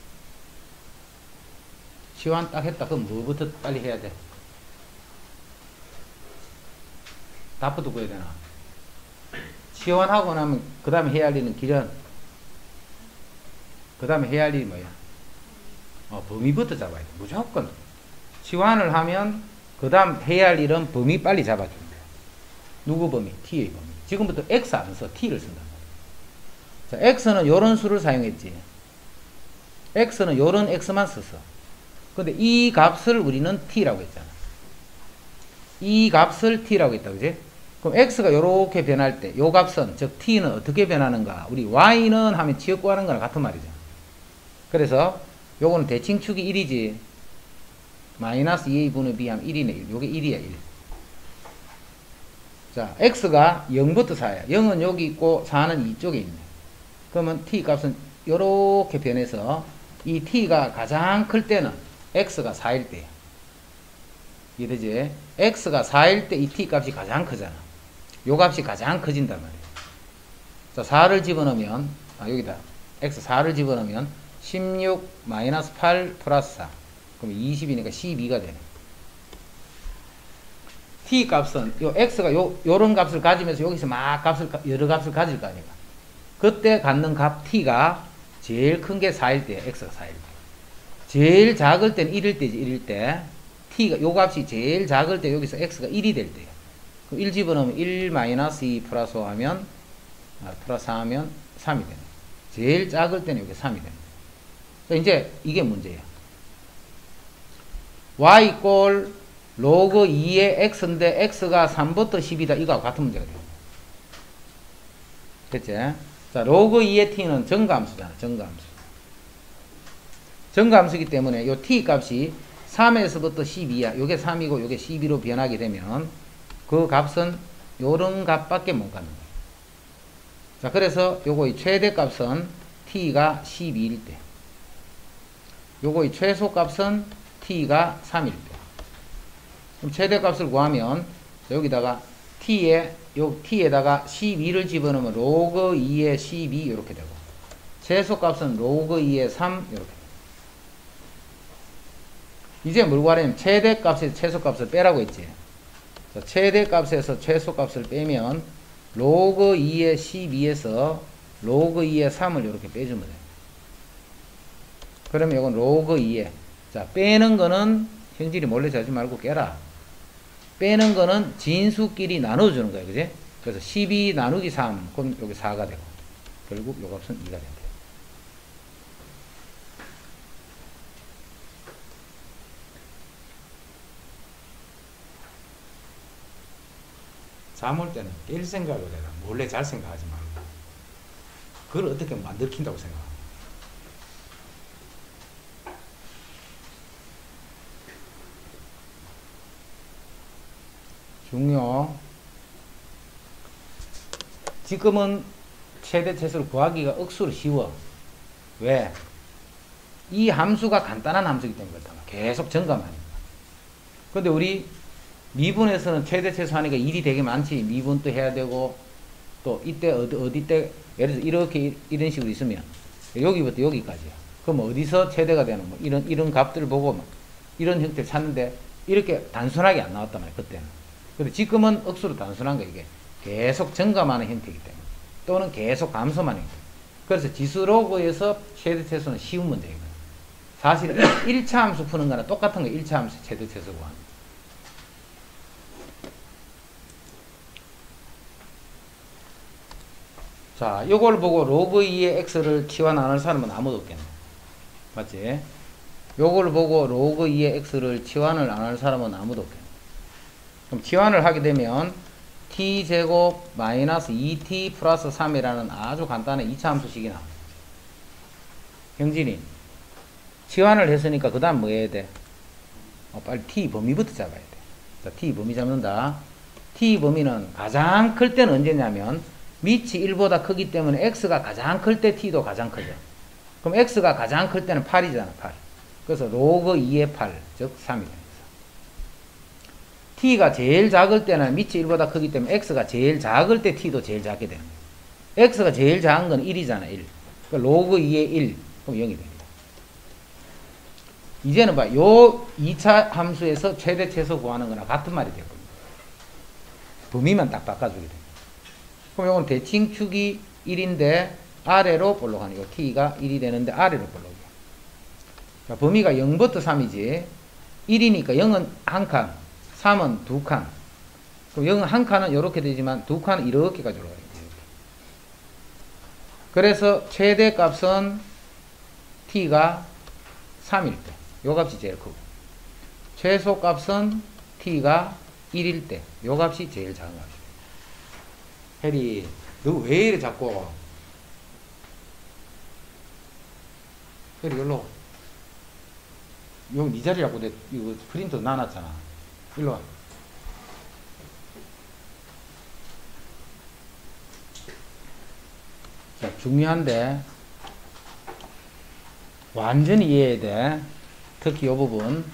치환 딱 했다 그럼 뭐부터 빨리 해야 돼? 답부터 구해야 되나? 치환하고 나면 그 다음에 해야 할 일은 기전, 그 다음에 해야 할 일이 뭐야? 범위부터 잡아야 돼. 무조건 치환을 하면 그 다음 해야 할 일은 범위 빨리 잡아주면 돼. 누구 범위? t의 범위. 지금부터 x 안 써. t를 쓴단 말이야. 자, x는 요런 수를 사용했지. x는 요런 x만 썼어. 근데 이 값을 우리는 t라고 했잖아. 이 값을 t라고 했다, 그지? 그럼 x가 요렇게 변할 때 요 값은, 즉 t는 어떻게 변하는가? 우리 y는 하면 지역 구하는 거랑 같은 말이죠. 그래서 요거는 대칭축이 1이지. 마이너스 2a분의 b 하면 1이네. 요게 1이야, 1. 자, x가 0부터 4야. 0은 여기 있고 4는 이쪽에 있네. 그러면 t 값은 요렇게 변해서 이 t가 가장 클 때는 x가 4일 때야. 이해되지? x가 4일 때 이 t 값이 가장 크잖아. 요 값이 가장 커진단 말이야. 자, 4를 집어넣으면, 여기다. x 4를 집어넣으면 16 마이너스 8 플러스 4. 그럼 20이니까 12가 되네. t 값은 요 x가 요런 값을 가지면서 여기서 막 여러 값을 가질 거 아니까. 그때 갖는 값 t가 제일 큰 게 4일 때, x가 4일 때. 제일 작을 때는 1일 때지, 1일 때. t가 요 값이 제일 작을 때 여기서 x가 1이 될 때야. 그럼 1 집어넣으면 1 마이너스 2 플러스 5 하면 플러스 4 하면 3이 되네. 제일 작을 때는 여기 3이 되네. 자, 이제 이게 문제야. y 꼴 로그 2의 x인데 x가 3부터 10이다. 이거하고 같은 문제가 돼요. 됐지? 자, 로그 2의 t는 정가함수잖아. 정가함수. 정가함수이기 때문에 요 t 값이 3에서부터 12야. 요게 3이고 요게 12로 변하게 되면 그 값은 요런 값밖에 못 갖는 거야. 자, 그래서 요거의 최대값은 t가 12일 때. 요거의 최소값은 t가 3일 때. 그럼 최대값을 구하면 여기다가 t에다가 12를 집어넣으면 로그 2의 12 이렇게 되고, 최소값은 로그 2의 3 이렇게. 이제 뭘 구하냐면 최대값에서 최소값을 빼라고 했지. 자, 최대값에서 최소값을 빼면 로그 2의 12에서 로그 2의 3을 이렇게 빼주면 돼. 그러면 이건 로그 2에, 자, 빼는 거는 현질이 몰래 자지 말고 깨라. 빼는 거는 진수끼리 나눠주는 거야, 그지? 그래서 12 나누기 3, 그럼 여기 4가 되고, 결국 요 값은 2가 된다. 3올 때는 깰 생각을 해라. 몰래 잘 생각하지 말고. 그걸 어떻게 만들킨다고 생각합니다. 중요. 지금은 최대 최소를 구하기가 억수로 쉬워. 왜? 이 함수가 간단한 함수이기 때문에 그렇다. 계속 증가하니까. 근데 우리 미분에서는 최대 최소 하니까 일이 되게 많지. 미분도 해야 되고, 또 이때 어디 때, 예를 들어서 이렇게 이런 식으로 있으면 여기부터 여기까지야. 그럼 어디서 최대가 되는 거? 이런 값들을 보고 막 이런 형태를 찾는데 이렇게 단순하게 안 나왔단 말이야, 그때는. 근데 지금은 억수로 단순한 거, 이게 계속 증가하는 형태이기 때문에, 또는 계속 감소하는 형태. 그래서 지수로그에서 최대 최소는 쉬운 문제예요. 사실 1차 함수 푸는 거랑 똑같은 거. 1차 함수 최대 최소 구하는. 자, 요걸 보고 로그 2의 x를 치환 안 할 사람은 아무도 없겠네. 맞지? 요걸 보고 로그 2의 x를 치환을 안 할 사람은 아무도 없겠네. 그럼 치환을 하게 되면 t제곱 마이너스 2t 플러스 3이라는 아주 간단한 2차 함수식이 나와. 형진이 치환을 했으니까 그 다음 뭐 해야 돼? 빨리 t 범위부터 잡아야 돼. 자, t 범위 잡는다. t 범위는 가장 클 때는 언제냐면 밑이 1보다 크기 때문에 x가 가장 클 때 t도 가장 크죠. 그럼 x가 가장 클 때는 8이잖아. 8. 그래서 로그 2의 8, 즉 3이 됩니다. t가 제일 작을 때는 밑이 1보다 크기 때문에 x가 제일 작을 때 t도 제일 작게 되는 거예요. x가 제일 작은 건 1이잖아. 1. 그러니까 로그 2의 1, 그럼 0이 됩니다. 이제는 봐. 요 2차 함수에서 최대 최소 구하는 거나 같은 말이 되거든요. 범위만 딱 바꿔주게 됩니다. 그럼 이건 대칭축이 1인데 아래로 볼록하네. 요 t가 1이 되는데 아래로 볼록해. 자, 범위가 0부터 3이지. 1이니까 0은 한 칸, 3은 두 칸. 그럼 0은 한 칸은 이렇게 되지만 두 칸은 이렇게까지 올라가요. 이렇게. 그래서 최대 값은 t가 3일 때, 요 값이 제일 크고, 최소 값은 t가 1일 때, 요 값이 제일 작은 값이에요. 혜리, 너 왜 이래 자꾸? 혜리, 일로. 여기 네 자리라고 내 이거 프린터 놔놨잖아. 일로 와. 자, 중요한데 완전히 이해해야 돼. 특히 이 부분.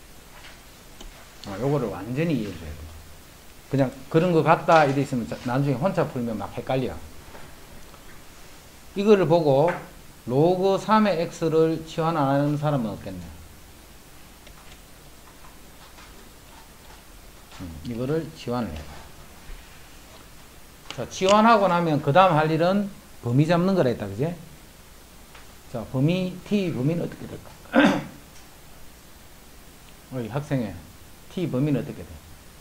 요거를 완전히 이해해줘야 돼. 그냥 그런 거 같다 이래 있으면 나중에 혼자 풀면 막 헷갈려. 이거를 보고 로그 3의 x를 치환 안 하는 사람은 없겠네. 이거를 치환을 해요. 자, 치환하고 나면 그 다음 할 일은 범위 잡는 거라 했다, 그지? 자, 범위, t 범위는 어떻게 될까? 어이, 학생의 t 범위는 어떻게 돼?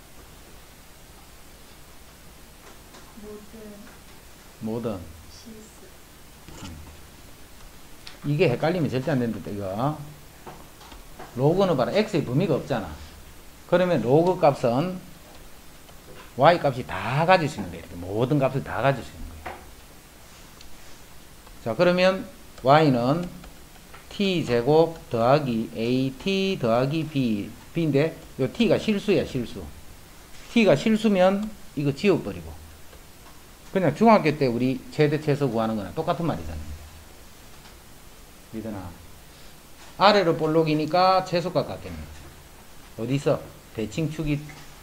모든 실수. 이게 헷갈리면 절대 안 된다, 이거. 로그는 봐라, x의 범위가 없잖아. 그러면 로그 값은 y 값이 다 가질 수 있는 거예요. 이렇게 모든 값을 다 가질 수 있는 거예요. 자, 그러면 y는 t제곱 더하기 at 더하기 b인데 요 t가 실수야, 실수. t가 실수면 이거 지워버리고. 그냥 중학교 때 우리 최대 최소 구하는 거나 똑같은 말이잖아요. 믿으나? 아래로 볼록이니까 최소값 같겠네. 어디 있어? 대칭축이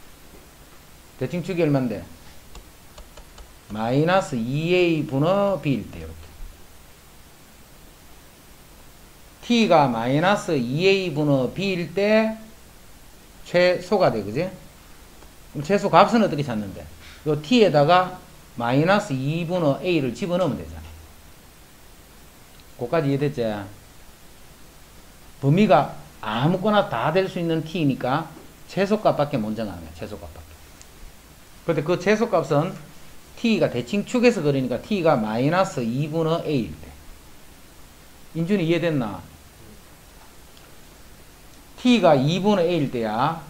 얼만데? 마이너스 2a 분의 b일 때 이렇게. t가 마이너스 2a 분의 b일 때 최소가 돼, 그지? 그럼 최소 값은 어떻게 찾는데? 요 t에다가 마이너스 2분의 a를 집어넣으면 되잖아. 그까지 이해됐지? 범위가 아무거나 다 될 수 있는 t니까 최소값밖에 못 정하는 거야. 최소값밖에. 근데 그 최소값은 t가 대칭축에서 그러니까 t가 마이너스 2분의 a일 때. 인준이 이해됐나? t가 2분의 a일 때야.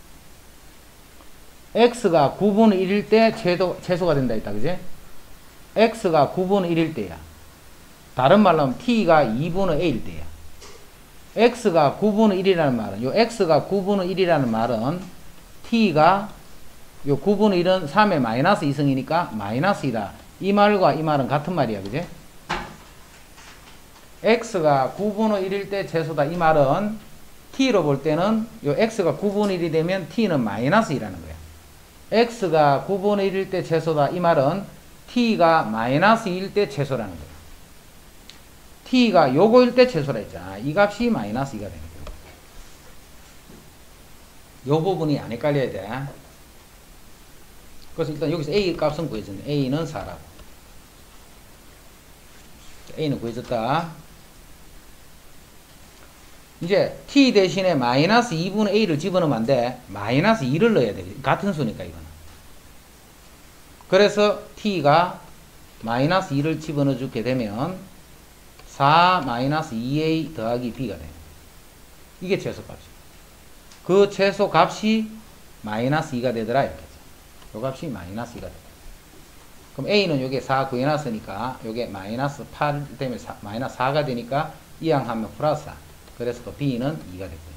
x가 9분의 1일 때 최소가 된다 했다. 그지? x가 9분의 1일 때야. 다른 말로 하면 t가 2분의 a일 때야. x가 9분의 1이라는 말은, 요 x가 9분의 1이라는 말은 t가 요 9분의 1은 3의 마이너스 2승이니까 마이너스 2다. 이 말과 이 말은 같은 말이야. 그지? x가 9분의 1일 때 최소다. 이 말은 t로 볼 때는 요 x가 9분의 1이 되면 t는 마이너스 2라는 거야. x가 9분의 1일 때 최소다. 이 말은 t가 마이너스 2일 때 최소라는 거야. t가 요거일 때 최소라 했잖아. 이 값이 마이너스 2가 되는 거야. 요 부분이 안 헷갈려야 돼. 그래서 일단 여기서 a 값은 구해졌네. a는 4라고. a는 구해졌다. 이제 t 대신에 마이너스 2분의 a를 집어넣으면 안 돼. 마이너스 2를 넣어야 돼. 같은 수니까 이거는. 그래서 t가 마이너스 2를 집어넣어 주게 되면 4 마이너스 2a 더하기 b가 돼요. 이게 최소값이에요. 그 최소값이 마이너스 2가 되더라 이렇게. 요 값이 마이너스 2가 되더라. 그럼 a는 요게 4 구해놨으니까 요게 마이너스 8 때문에 마이너스 4가 되니까 이항하면 플러스 4. 그래서 그 b는 2가 됐고요.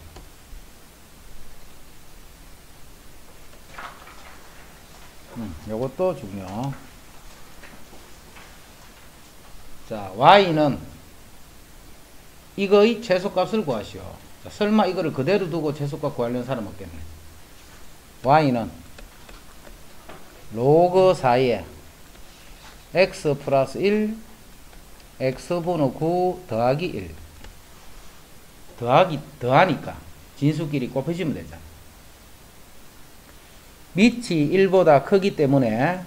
요것도 중요. 자, y는 이거의 최소값을 구하시오. 자, 설마 이거를 그대로 두고 최소값 구하려는 사람 없겠네. y는 로그 4에 x 플러스 1 x분의 9 더하기 1 더하니까 진수끼리 곱해주면 되잖아. 밑이 1보다 크기 때문에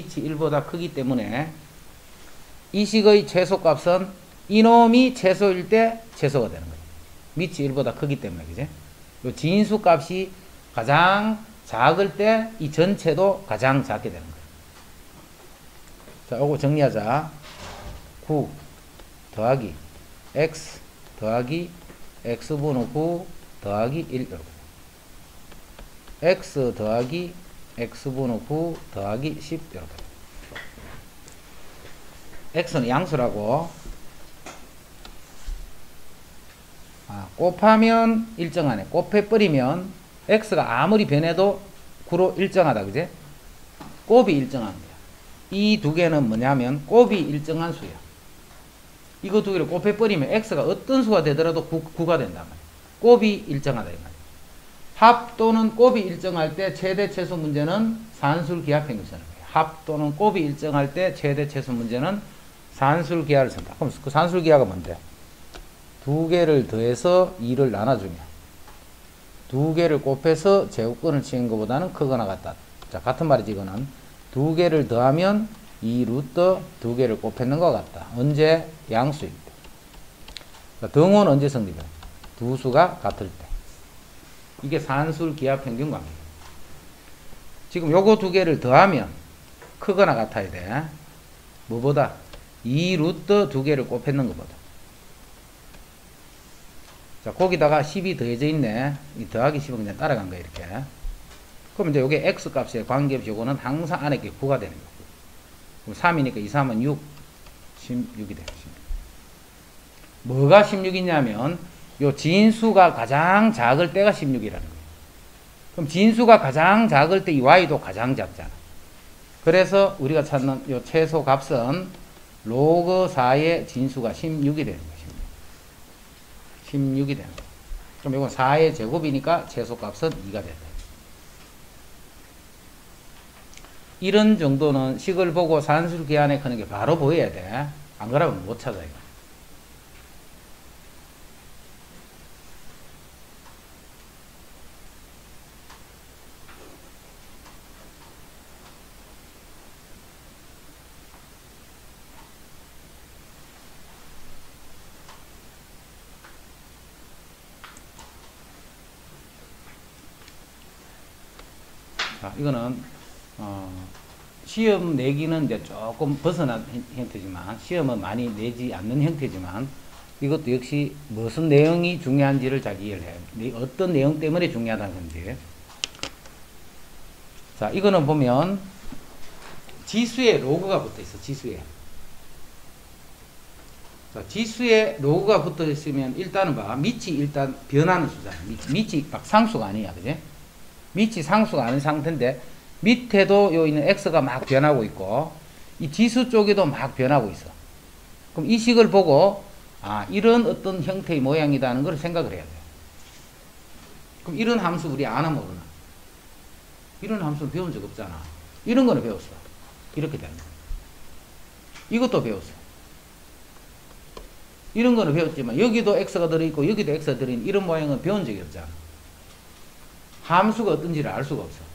이 식의 최소값은 이놈이 최소일 때 최소가 되는 거예요. 밑이 1보다 크기 때문에. 그지? 요 진수값이 가장 작을 때 이 전체도 가장 작게 되는 거예요. 자, 요거 정리하자. 9 더하기 x 더하기 x분의 9 더하기 1 이렇게. x 더하기 x분의 9 더하기 10 이렇게. x는 양수라고. 곱하면 일정하네. 곱해버리면 x가 아무리 변해도 9로 일정하다. 그제? 곱이 일정한 거야. 이 두 개는 뭐냐면 곱이 일정한 수야. 이거 두 개를 곱해버리면 x가 어떤 수가 되더라도 9가 된단 말이야. 곱이 일정하다 이 말이야. 합 또는 곱이 일정할 때 최대 최소 문제는 산술기하평균 쓰는 거야. 합 또는 곱이 일정할 때 최대 최소 문제는 산술기하를 쓴다. 그럼 그 산술기하가 뭔데? 두 개를 더해서 2를 나눠주면 두 개를 곱해서 제곱근을 치는 것보다는 크거나 같다. 자, 같은 말이지. 이거는 두 개를 더하면 2 루트 두 개를 곱했는 것 같다. 언제? 양수일 때. 자, 등호는 언제 성립해? 두 수가 같을 때. 이게 산술기하평균 관계. 지금 요거 두 개를 더하면 크거나 같아야 돼. 뭐보다? 2 루트 두 개를 곱했는 것보다. 자, 거기다가 10이 더해져 있네. 이 더하기 10은 그냥 따라간 거야, 이렇게. 그럼 이제 요게 x 값의 관계없이 요거는 항상 안에 게 9가 되는 거고. 그럼 3이니까 2, 3은 6, 16이 되는 거죠. 뭐가 16이냐면, 요 진수가 가장 작을 때가 16이라는 거예요. 그럼 진수가 가장 작을 때 이 y도 가장 작잖아. 그래서 우리가 찾는 요 최소 값은 로그 4의 진수가 16이 되는 거예요. 16이 되는 거예요. 그럼 이건 4의 제곱이니까 최소값은 2가 된다. 이런 정도는 식을 보고 산술기하에 크는 게 바로 보여야 돼. 안 그러면 못 찾아, 이거. 자, 이거는 시험 내기는 이제 조금 벗어난 형태지만, 시험은 많이 내지 않는 형태지만, 이것도 역시 무슨 내용이 중요한지를 잘 이해를 해야 돼요. 어떤 내용 때문에 중요하다는 건지. 자, 이거는 보면 지수에 로그가 붙어 있어. 지수에. 자, 지수에 로그가 붙어 있으면 일단은 봐. 밑이 일단 변하는 수잖아. 밑이 막 상수가 아니야. 그지? 밑이 상수가 아닌 상태인데 밑에도 요 있는 x가 막 변하고 있고 이 지수 쪽에도 막 변하고 있어. 그럼 이 식을 보고 이런 어떤 형태의 모양이다는 걸 생각을 해야 돼. 그럼 이런 함수 우리 아나 모르나? 이런 함수는 배운 적 없잖아. 이런 거는 배웠어. 이렇게 되는 거. 이것도 배웠어. 이런 거는 배웠지만 여기도 x가 들어있고 여기도 x가 들어있는 이런 모양은 배운 적이 없잖아. 함수가 어떤지를 알 수가 없어.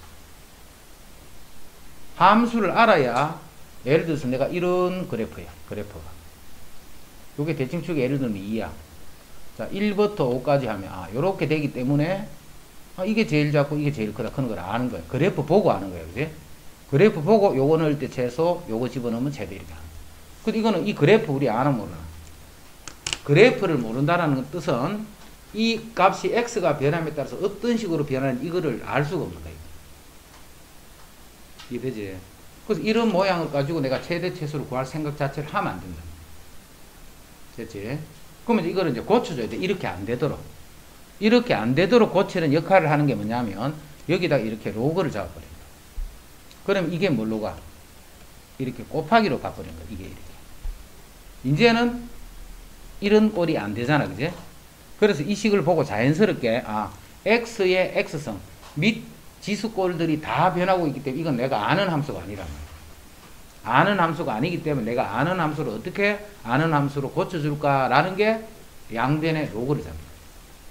함수를 알아야 예를 들어서 내가 이런 그래프야. 그래프가. 요게 대칭축이 예를 들면 2야. 자, 1부터 5까지 하면 요렇게 되기 때문에 이게 제일 작고 이게 제일 크다 그런 걸 아는 거야. 그래프 보고 아는 거야. 그지? 그래프 보고 요거 넣을 때 최소, 요거 집어넣으면 최대 이렇게 하는 거야. 근데 이거는 이 그래프 우리 아나 모르나? 그래프를 모른다는 뜻은 이 값이 x가 변함에 따라서 어떤 식으로 변하는지 이거를 알 수가 없는 거야. 이해되지? 그래서 이런 모양을 가지고 내가 최대 최소를 구할 생각 자체를 하면 안 된다. 됐지? 그러면 이거를 이제 고쳐줘야 돼. 이렇게 안 되도록. 이렇게 안 되도록 고치는 역할을 하는 게 뭐냐면 여기다 이렇게 로그를 잡아버린 거야. 그럼 이게 뭘로 가? 이렇게 곱하기로 가버린 거야. 이게 이렇게. 이제는 이런 꼴이 안 되잖아. 그지? 그래서 이 식을 보고 자연스럽게 x의 x성 및 지수꼴들이 다 변하고 있기 때문에 이건 내가 아는 함수가 아니란 말이야. 아는 함수가 아니기 때문에 내가 아는 함수를 어떻게 아는 함수로 고쳐줄까라는 게 양변의 로그를 잡는 거야.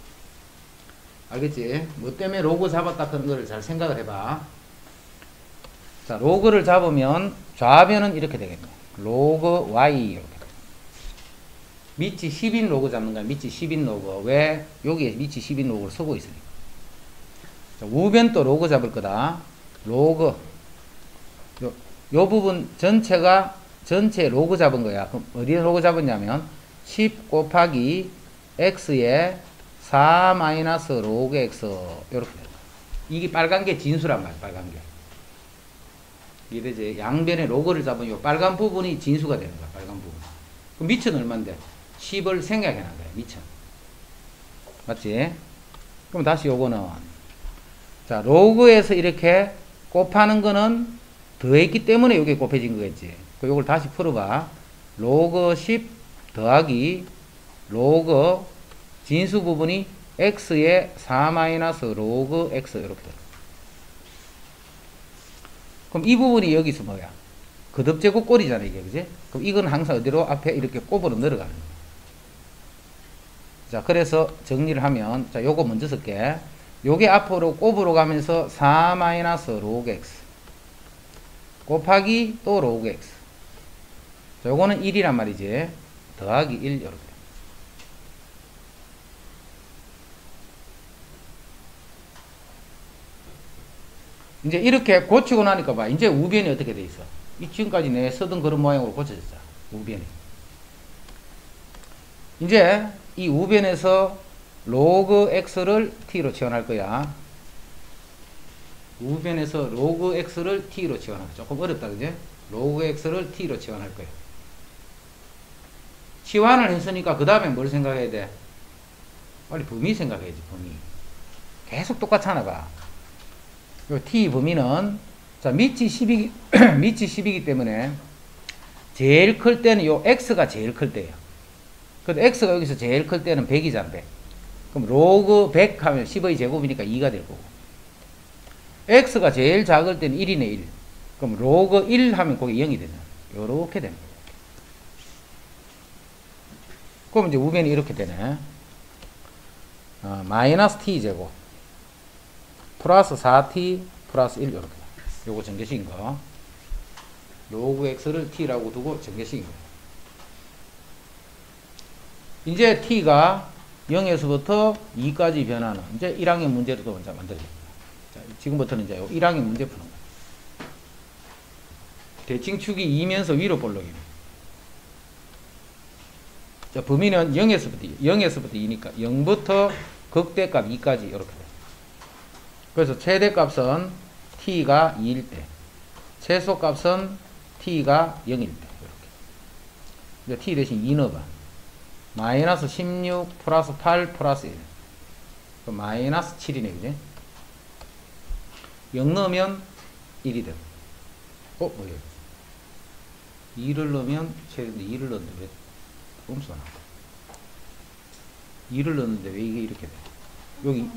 알겠지? 뭐 때문에 로그 잡았다 그런 거를 잘 생각을 해봐. 자, 로그를 잡으면 좌변은 이렇게 되겠네. 로그 y 이렇게. 밑이 10인 로그 잡는 거야. 밑이 10인 로그. 왜? 여기에 밑이 10인 로그를 쓰고 있으니까. 자, 우변도 로그 잡을 거다. 로그. 요 부분 전체가 전체 로그 잡은 거야. 그럼 어디에 로그 잡았냐면 10 곱하기 x에 4 마이너스 로그 x 요렇게 돼요. 이게 빨간 게 진수란 말이야. 빨간 게. 이래지 양변에 로그를 잡으면 요 빨간 부분이 진수가 되는 거야. 빨간 부분. 그럼 밑은 얼마인데? 10을 생각해 난 거야. 밑은. 맞지? 그럼 다시 요거는 자, 로그에서 이렇게 곱하는 거는 더했기 때문에 이게 곱해진 거겠지. 요걸 다시 풀어봐. 로그 10 더하기 로그 진수 부분이 x에 4 마이너스 로그 x 이렇게 돼. 그럼 이 부분이 여기서 뭐야? 거듭제곱 꼴이잖아 이게. 그지? 그럼 이건 항상 어디로 앞에 이렇게 곱으로 늘어가는 거야. 자, 그래서 정리를 하면 자, 요거 먼저 쓸게. 요게 앞으로 곱으로 가면서 4 마이너스 로그 x 곱하기 또 로그 x. 자, 요거는 1이란 말이지. 더하기 1 이렇게. 이제 이렇게 고치고 나니까 봐. 이제 우변이 어떻게 돼 있어? 이 지금까지 내 쓰던 그런 모양으로 고쳐졌어. 우변이. 이제 이 우변에서 로그 x를 t로 지원할 거야. 우변에서 로그 x를 t로 지원할 거야. 조금 어렵다, 그지? 로그 x를 t로 지원할 거야. 치환을 했으니까 그 다음에 뭘 생각해야 돼? 빨리 범위 생각해야지, 범위. 계속 똑같잖아, 봐. 요 t 범위는 자, 밑이 10이 밑이 10이기 때문에 제일 클 때는 요 x가 제일 클 때예요. 근데 x가 여기서 제일 클 때는 100이잖아, 100. 그럼 로그 100 하면 10의 제곱이니까 2가 될 거고. x가 제일 작을 때는 1이네, 1. 그럼 로그 1 하면 거기 0이 되잖아. 요렇게 됩니다. 그럼 이제 우변이 이렇게 되네. 마이너스 t 제곱 플러스 4t 플러스 1 이렇게. 요거 전개식인 거. 로그 x를 t라고 두고 전개식인 거. 이제 t가 0에서부터 2까지 변하는 이제 1학년 문제로 또 먼저 만들어집니다. 자, 지금부터는 이제 1학년 문제 푸는 거예요. 대칭축이 2면서 위로 볼록입니다. 자, 범위는 0에서부터 2니까 0부터 극대값 2까지 이렇게 돼요. 그래서 최대값은 t가 2일 때, 최소값은 t가 0일 때 이렇게. 이제 t 대신 2 넣어봐. 마이너스 16 플러스 8 플러스 1. 마이너스 7이네, 그지? 0 넣으면 1이 되고. 뭐야? 2를 넣으면 최대인데 2를 넣는데 왜 음수가 나와? 2를 넣는데 왜 이게 이렇게 돼? 여기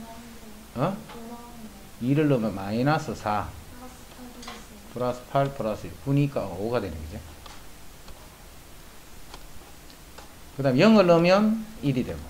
2를 넣으면 마이너스 4 플러스 8 플러스 1 9니까 5가 되네, 그죠? 그 다음 0을 넣으면 1이 되고.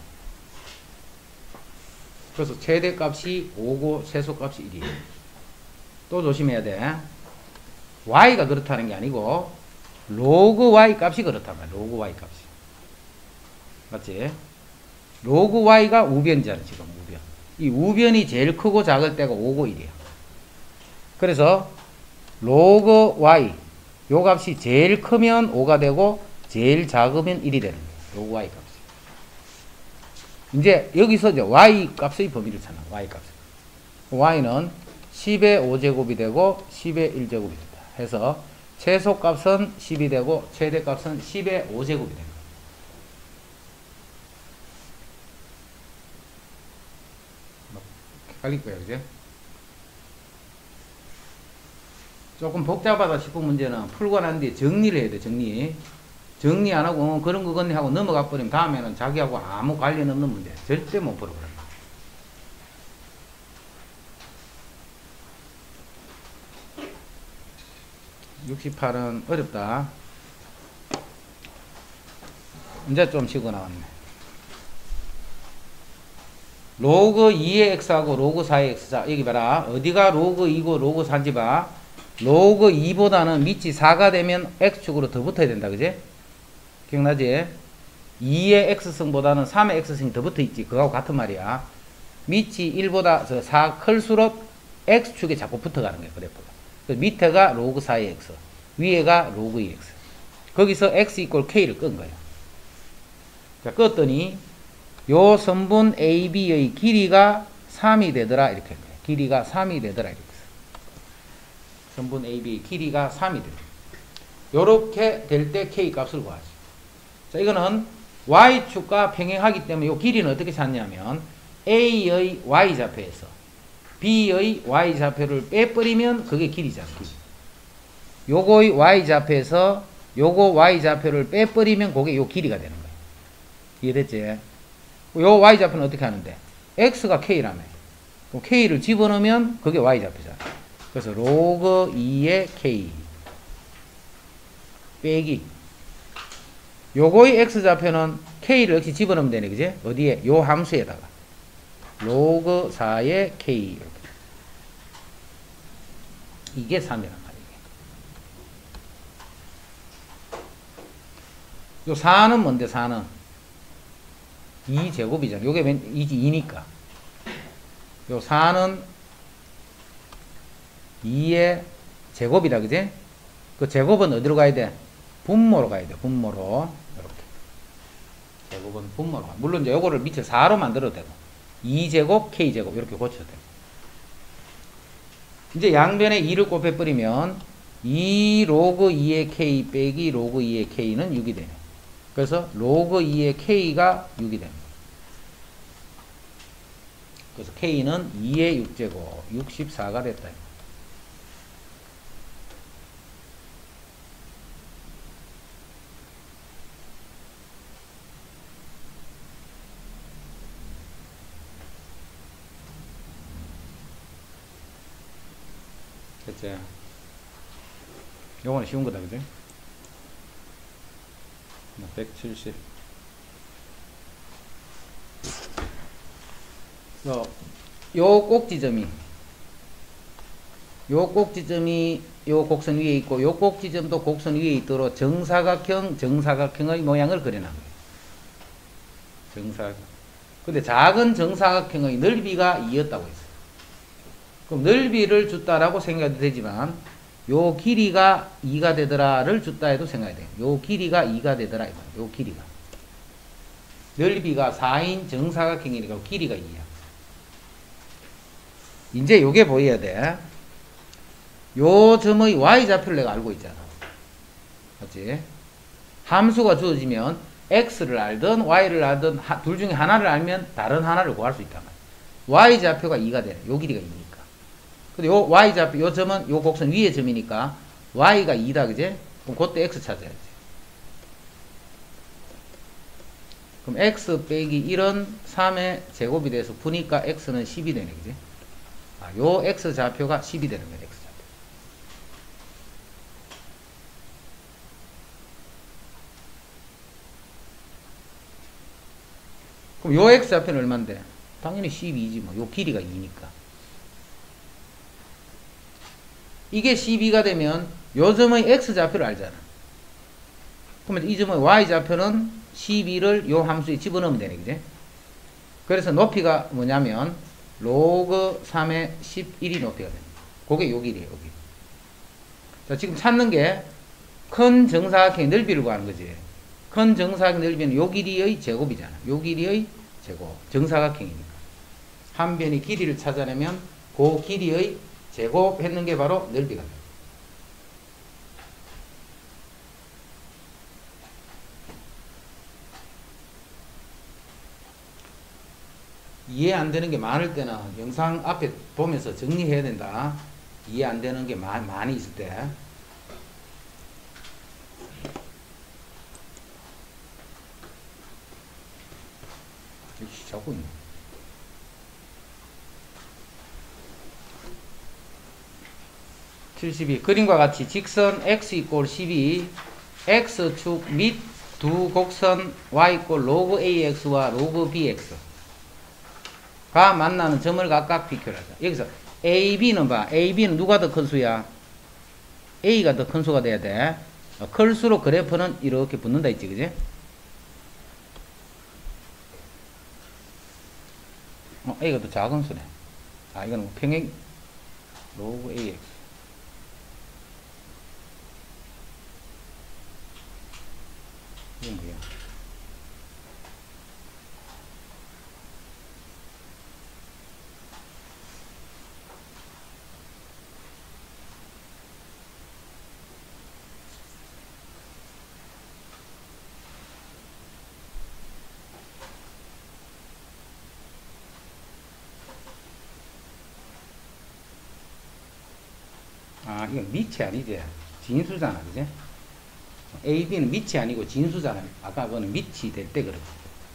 그래서 최대값이 5고 최소값이 1이에요. 또 조심해야 돼. y가 그렇다는 게 아니고 로그 y 값이 그렇단 말이야. 로그 y 값이. 맞지? 로그 y가 우변이잖아, 지금 우변. 이 우변이 제일 크고 작을 때가 5고 1이야. 그래서 로그 y 요 값이 제일 크면 5가 되고 제일 작으면 1이 되는 거야. 로그 y 값이. 이제 여기서 이제 y 값의 범위를 찾는 거야. y 값. y는 10의 5제곱이 되고 10의 1제곱이 된다. 해서 최소값은 10이 되고 최대값은 10의 5제곱이 되는 거야. 헷갈릴 거야, 그지? 조금 복잡하다 싶은 문제는 풀고 난 뒤에 정리를 해야 돼, 정리. 정리 안 하고 그런 거거니 하고 넘어가 버리면 다음에는 자기하고 아무 관련 없는 문제 절대 못 풀어버려. 68은 어렵다. 이제 좀 쉬고 나왔네. 로그 2의 x하고 로그 4의 x. 자, 여기 봐라. 어디가 로그 2고 로그 4인지 봐. 로그 2보다는 밑이 4가 되면 x축으로 더 붙어야 된다, 그지? 기억나지? 2의 x승보다는 3의 x승이 더 붙어 있지. 그거하고 같은 말이야. 밑이 1보다 4 클수록 x축에 자꾸 붙어가는 거야, 그래프가. 밑에가 로그 4의 x, 위에가 로그 2의 x. 거기서 x 이꼴 k를 끈 거예요. 자, 껐더니 요 선분 AB의 길이가 3이 되더라, 이렇게 한 거예요. 길이가 3이 되더라, 이렇게 했어요. 선분 AB의 길이가 3이 되더라. 요렇게 될 때 k 값을 구하죠. 자, 이거는 y축과 평행하기 때문에 요 길이는 어떻게 찾냐면 A의 y좌표에서 B의 y좌표를 빼버리면 그게 길이잖아, 길이. 요거의 y좌표에서 요거 y좌표를 빼버리면 그게 요 길이가 되는 거예요. 이해됐지? 요 y좌표는 어떻게 하는데? x가 k라며. 그럼 k를 집어넣으면 그게 y좌표잖아. 그래서 로그 2의 k 빼기 요거의 x좌표는 k를 역시 집어넣으면 되네, 그지? 어디에? 요 함수에다가 로그 4의 k 이렇게. 이게 3이란 말이에요. 요 4는 뭔데, 4는? 2제곱이잖아. 요게 2니까. 요 4는 2의 제곱이다, 그지? 그 제곱은 어디로 가야 돼? 분모로 가야 돼, 분모로. 이렇게. 제곱은 분모로 가. 물론 이제 요거를 밑에 4로 만들어도 되고. 2제곱, k제곱, 이렇게 고쳐도 되고. 이제 양변에 2를 곱해버리면 2 로그 2의 k 빼기 로그 2의 k는 6이 되네. 그래서 로그 2의 k가 6이 됩니다. 그래서 k는 2의 6제곱, 64가 됐다. 됐지? 요거는 쉬운 거다, 그지? 170. 요 꼭지점이 요 곡선 위에 있고 요 꼭지점도 곡선 위에 있도록 정사각형의 모양을 그려놓은 거예요. 정사각. 근데 작은 정사각형의 넓이가 2였다고 했어요. 그럼 넓이를 줬다라고 생각해도 되지만 요 길이가 2가 되더라를 줬다 해도 생각해야 돼요. 요 길이가 2가 되더라. 요 길이가. 넓이가 4인 정사각형이니까 길이가 2야. 이제 요게 보여야 돼. 요 점의 y좌표를 내가 알고 있잖아. 맞지? 함수가 주어지면 x를 알든 y를 알든 둘 중에 하나를 알면 다른 하나를 구할 수 있단 말이야. y좌표가 2가 되네. 요 길이가 2니까. 근데 요 y좌표, 요 점은 요 곡선 위의 점이니까 y가 2다, 그제? 그럼 그때 x 찾아야지. 그럼 x 빼기 1은 3의 제곱이 돼서 9니까 x는 10이 되네, 그제? 아, 요 x 좌표가 10이 되는 거야, x 좌표. 그럼 요 x 좌표는 얼만데? 당연히 12지 뭐. 요 길이가 2니까. 이게 12가 되면 요 점의 x 좌표를 알잖아. 그러면 이 점의 y 좌표는 12를 요 함수에 집어넣으면 되네, 그제? 그래서 높이가 뭐냐면 로그 3의 11이 높이가 됩니다. 그게 요 길이에요, 여기. 자, 지금 찾는 게 큰 정사각형의 넓이를 구하는 거지. 큰 정사각형 넓이는 요 길이의 제곱이잖아. 요 길이의 제곱. 정사각형이니까. 한 변의 길이를 찾아내면 그 길이의 제곱 했는 게 바로 넓이가 돼요. 이해 안 되는 게 많을 때는 영상 앞에 보면서 정리해야 된다. 이해 안 되는 게 많이 있을 때. 자꾸 있네. 그림과 같이 직선 x 이꼴 12 x축 및 두 곡선 y 이꼴 로그 ax와 로그 bx 가 만나는 점을 각각 비교를 하자. 여기서 AB는 봐. AB는 누가 더 큰 수야? A가 더 큰 수가 돼야 돼. 클수록 그래프는 이렇게 붙는다 했지, 그지? A가 더 작은 수네. 아, 이거는 뭐 평행 로그 AX. 이건 뭐야? 아, 이건 밑이 아니지. 진수잖아, 그지? AB는 밑이 아니고 진수잖아. 아까 그거는 밑이 될 때 그렇지.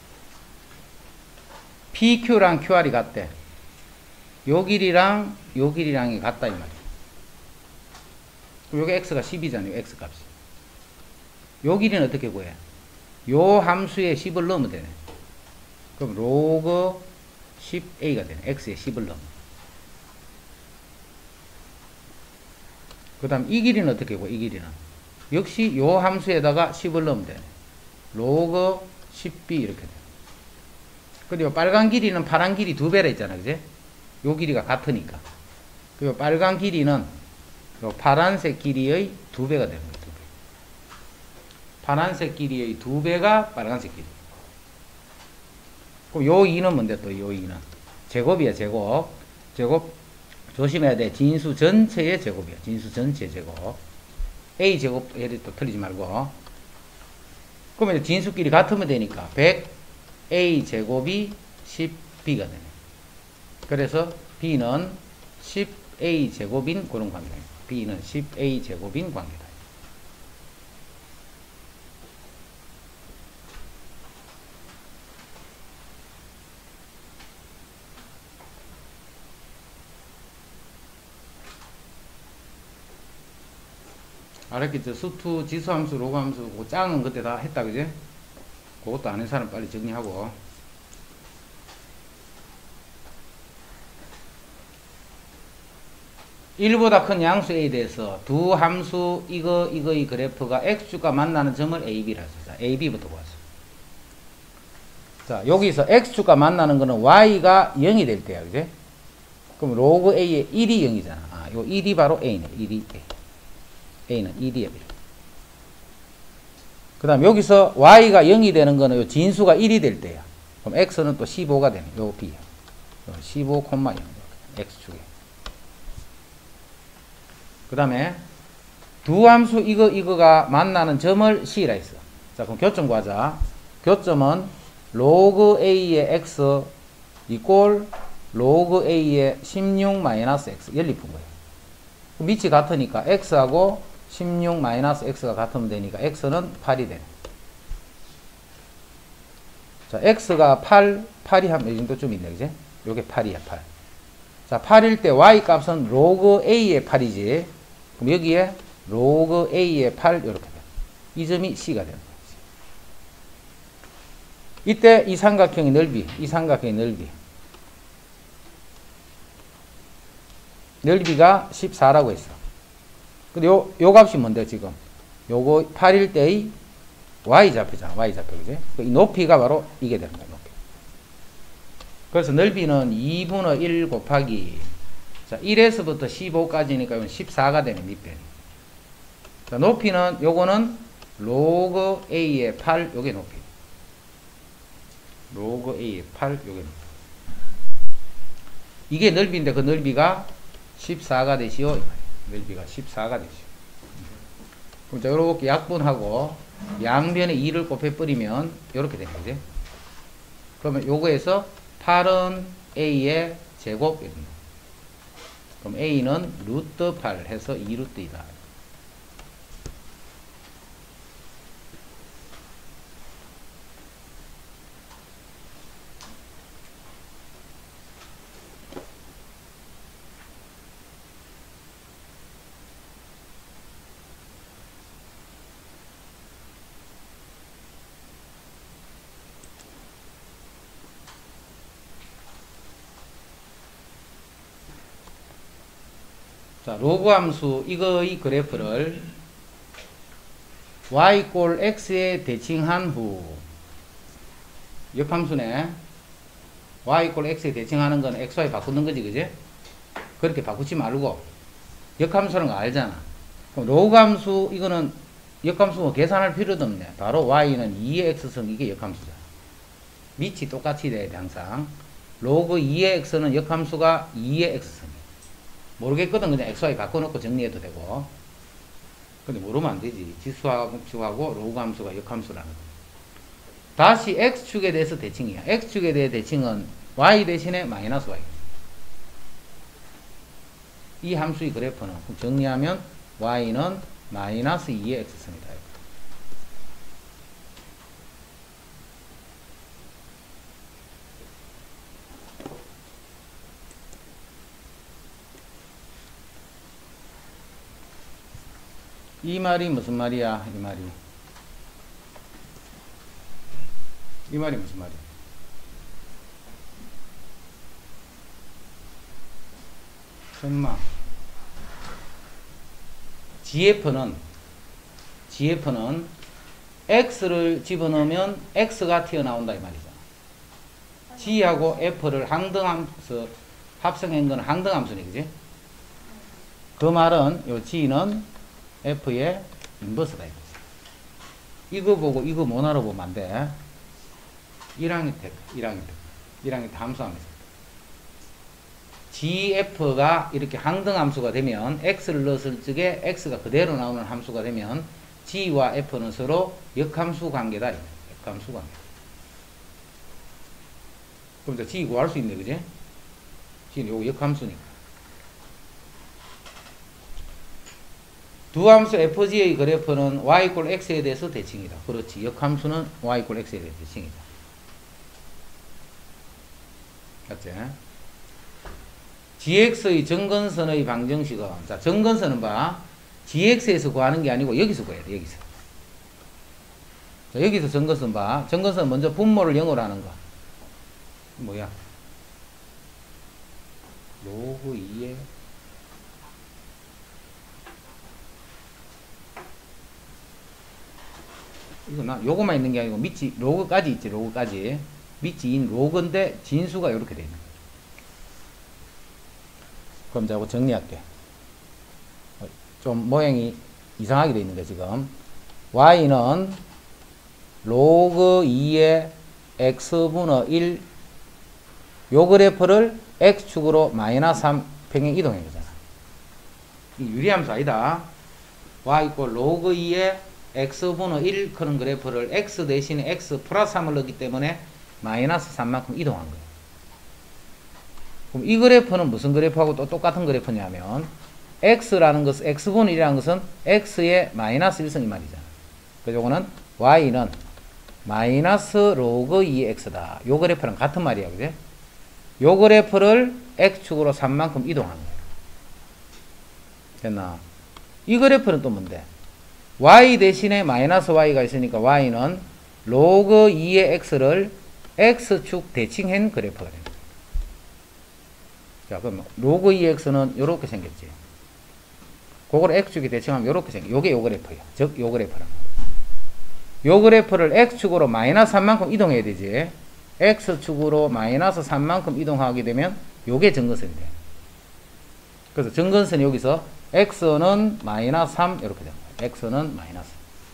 PQ랑 QR이 같대. 요 길이랑 요 길이랑이 같다, 이 말이야. 요게 X가 10이잖아요, X 값이. 요 길이는 어떻게 구해? 요 함수에 10을 넣으면 되네. 그럼 로그 10A가 되네. X에 10을 넣으면. 그 다음 이 길이는 어떻게 구해? 이 길이는 역시 요 함수에다가 10을 넣으면 되네. 로그 10B 이렇게 돼. 그리고 빨간 길이는 파란 길이 2배라 했잖아, 그제? 요 길이가 같으니까. 그리고 빨간 길이는 요 파란색 길이의 2배가 되는 거예요. 2배. 파란색 길이의 2배가 빨간색 길이. 그럼 요 2는 뭔데 또 요 2는? 제곱이야, 제곱. 제곱. 조심해야 돼. 진수 전체의 제곱이야. 진수 전체의 제곱. A 제곱 해도 또 틀리지 말고. 그러면 진수끼리 같으면 되니까 100A 제곱이 10B가 되네. 그래서 B는 10A 제곱인 그런 관계다. B는 10A 제곱인 관계다. 알았겠죠? 수투, 지수함수, 로그함수, 그 짱은 그때 다 했다, 그지? 그것도 아는 사람 빨리 정리하고. (1보다) 큰 양수 A에 대해서 두 함수 이거의 그래프가 X축과 만나는 점을 AB라 했어. 자, AB부터 보았어. 자, 여기서 X축과 만나는 거는 Y가 0이 될 때야, 그지? 그럼 로그 A의 1이 0이잖아. 아, 요 1이 바로 A네. 1이 A. A는 1이야. 그 다음 여기서 Y가 0이 되는 거는 요 진수가 1이 될 때야. 그럼 X는 또 15가 되네. 요 B야. 15,0 X축에. 그 다음에 두 함수 이거가 만나는 점을 C라 했어. 자, 그럼 교점 구하자. 교점은 로그 A의 X 이꼴 로그 A의 16 마이너스 X 연립한 거예요. 밑이 같으니까 X하고 16 마이너스 X가 같으면 되니까 X는 8이 되네. 자, X가 8이 한 이 정도쯤 있네, 그지? 요게 8이야, 8. 자, 8일 때 Y 값은 로그 A의 8이지. 그럼 여기에 로그 A의 8 이렇게 돼. 이 점이 C가 되는 거지. 이때 이 삼각형의 넓이, 넓이가 14라고 했어. 근데 요 값이 뭔데, 지금? 요거 8일 때의 Y좌표잖아, Y좌표, 그지? 이 높이가 바로 이게 되는 거야, 높이. 그래서 넓이는 2분의 1 곱하기, 자, 1에서부터 15까지니까 이건 14가 되는 밑변이. 자, 높이는, 요거는 로그 A의 8, 요게 높이. 로그 A의 8, 요게 높이. 이게 넓이인데 그 넓이가 14가 되시오. 넓이가 14가 되시오. 그럼 자, 요렇게 약분하고 양변에 2를 곱해버리면 요렇게 되는 거지. 그러면 요거에서 8은 A의 제곱 이런 거. 그럼 A는 루트 8 해서 2루트이다. 자, 로그 함수 이거의 그래프를 y 꼴 x에 대칭한 후 역함수네. y 꼴 x에 대칭하는 건 xy 바꾸는 거지, 그지? 그렇게 바꾸지 말고 역함수라는 거 알잖아. 그럼 로그 함수 이거는 역함수 계산할 필요도 없네. 바로 y는 2의 x승, 이게 역함수잖아. 밑이 똑같이 돼야 돼, 항상. 로그 2의 x는 역함수가 2의 x승. 모르겠거든. 그냥 xy 바꿔놓고 정리해도 되고. 근데 모르면 안 되지. 지수함수하고 로그 함수가 역함수라는 거. 다시 x축에 대해서 대칭이야. x축에 대해 대칭은 y 대신에 마이너스 y. 이 함수의 그래프는 정리하면 y는 마이너스 2의 x승이다. 이 말이 무슨 말이야? 이 말이 무슨 말이야? 설마 GF는 X를 집어넣으면 X가 튀어나온다 이 말이죠. G하고 F를 항등함수 합성한 건 항등함수네, 그지? 그 말은 요 G는 F의 인버스다. 이거 보고 이거 못 알아보면 안 돼. 1학년 때 함수하면서 GF가 이렇게 항등함수가 되면 X를 넣었을 적에 X가 그대로 나오는 함수가 되면 G와 F는 서로 역함수 관계다. 역함수 관계. 그럼 이제 G 구할 수 있네, 그지? G는 요거 역함수니까. 두 함수 FG의 그래프는 y 꼴 x에 대해서 대칭이다. 그렇지. 역함수는 y 꼴 x에 대해서 대칭이다. 맞지? gx의 정근선의 방정식은, 자, 정근선은 봐. gx에서 구하는 게 아니고 여기서 구해야 돼. 여기서. 자, 여기서 정근선 봐. 정근선 먼저 분모를 0으로 하는 거. 뭐야? 로그 2에 이거 요거만 있는 게 아니고 밑이 로그까지 있지. 로그까지 밑이 인 로그인데 진수가 이렇게 되어 있는 거죠. 그럼 자고 정리할게. 좀 모양이 이상하게 되어 있는데 지금 y는 로그 2의 x분의 1 요 그래프를 x축으로 마이너스 3 평행 이동해 보잖아. 이 유리함수 아니다. y 이꼴 로그 2의 x분의 1 그런 그래프를 x 대신에 x 플러스 3을 넣기 때문에 마이너스 3만큼 이동한 거예요. 그럼 이 그래프는 무슨 그래프하고 또 똑같은 그래프냐면 x라는 것은 x분의 1이라는 것은 x의 마이너스 1승 이 말이잖아. 그래서 이거는 y는 마이너스 로그 2x다. 요 그래프랑 같은 말이야. 그지? 요 그래프를 x축으로 3만큼 이동한 거예요. 됐나? 이 그래프는 또 뭔데? y 대신에 마이너스 y가 있으니까 y는 로그 2의 x를 x축 대칭한 그래프가 됩니다. 자, 그럼 로그 2x는 요렇게 생겼지. 그걸 x축이 대칭하면 요렇게 생겨. 요게 요 그래프예요. 즉, 요 그래프랑. 요 그래프를 x축으로 마이너스 3만큼 이동해야 되지. x축으로 마이너스 3만큼 이동하게 되면 요게 점근선이 돼. 그래서 점근선이 여기서 x는 마이너스 3 이렇게 됩니다. x는 마이너스.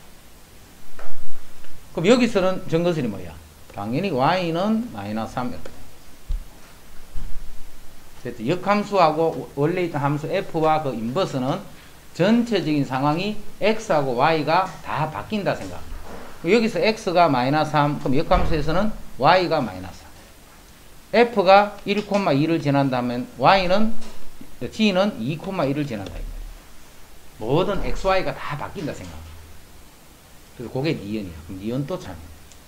그럼 여기서는 점근선이 뭐야? 당연히 y는 마이너스 3 이렇게 됩니다. 역함수하고 원래 있던 함수 f와 그 인버스는 전체적인 상황이 x하고 y가 다 바뀐다 생각합니다. 여기서 x가 마이너스 3, 그럼 역함수에서는 y가 마이너스 3. f가 1,2를 지난다면 y는 g는 2,1을 지난다. 모든 xy가 다 바뀐다 생각합니다. 그래서 그게 니은이야. 그럼 니은 또 참.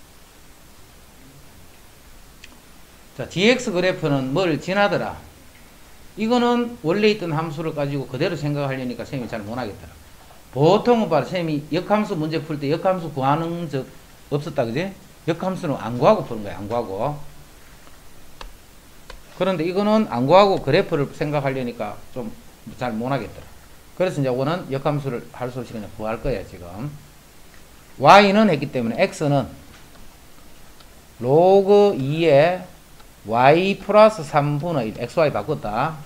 자, gx 그래프는 뭘 지나더라. 이거는 원래 있던 함수를 가지고 그대로 생각하려니까 쌤이 잘 못하겠더라. 보통은 봐라. 쌤이 역함수 문제 풀 때 역함수 구하는 적 없었다. 그지? 역함수는 안 구하고 푸는 거야. 안 구하고. 그런데 이거는 안 구하고 그래프를 생각하려니까 좀 잘 못하겠더라. 그래서 이제 이거는 역함수를 할 수 없이 그냥 구할 거야. 지금 y는 했기 때문에 x는 로그 2에 y 플러스 3분의 1 xy 바꿨다.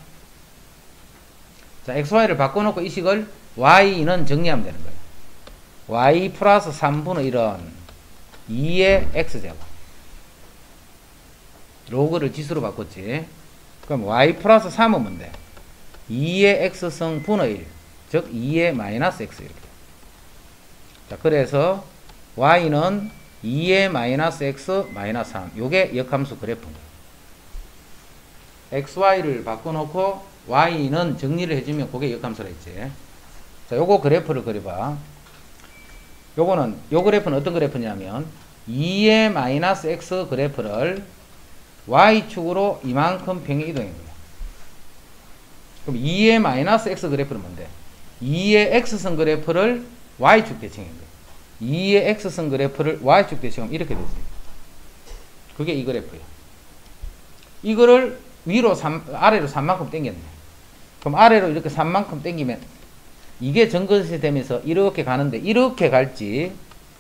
자, xy를 바꿔놓고 이 식을 y는 정리하면 되는 거예요. y 플러스 3분의 1은 2의 x제곱. 로그를 지수로 바꿨지. 그럼 y 플러스 3은 뭔데? 2의 x승 분의 1. 즉 2의 마이너스 x 이렇게. 자, 그래서 y는 2의 마이너스 x 마이너스 3. 요게 역함수 그래프인 거예요. xy를 바꿔놓고 y는 정리를 해주면 그게 역함수라 했지. 자, 요거 그래프를 그려봐. 요거는, 요 그래프는 어떤 그래프냐면 2의 마이너스 x 그래프를 y축으로 이만큼 평행 이동한 거예요. 그럼 2의 마이너스 x 그래프는 뭔데? 2의 x선 그래프를 y축 대칭한 거예요. 2의 x선 그래프를 y축 대칭하면 이렇게 되지. 그게 이 그래프예요. 이거를 위로 아래로 3만큼 당겼네. 그럼 아래로 이렇게 3만큼 당기면 이게 점근선이 되면서 이렇게 가는데 이렇게 갈지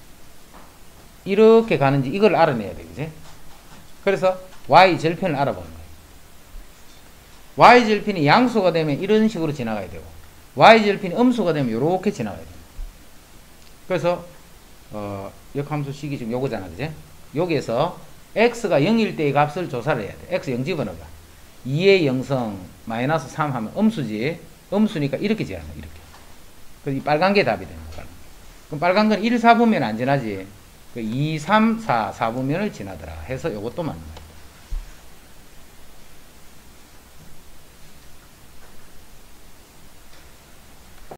이렇게 가는지 이걸 알아내야 되겠지. 그래서 y절편을 알아보는 거예요. y절편이 양수가 되면 이런 식으로 지나가야 되고 y절편이 음수가 되면 이렇게 지나가야 돼요. 그래서 역함수 식이 지금 요거잖아. 그지? 여기에서 x가 0일 때의 값을 조사를 해야 돼. x 0 집어넣어봐. 2의 0성 마이너스 3 하면 음수지. 음수니까 이렇게 지나가. 이렇게. 그래서 이 빨간 게 답이 되는 거야. 그럼 빨간 건 1, 4분면 안 지나지. 그 2, 3, 4, 4분면을 지나더라 해서 요것도 맞는 거야.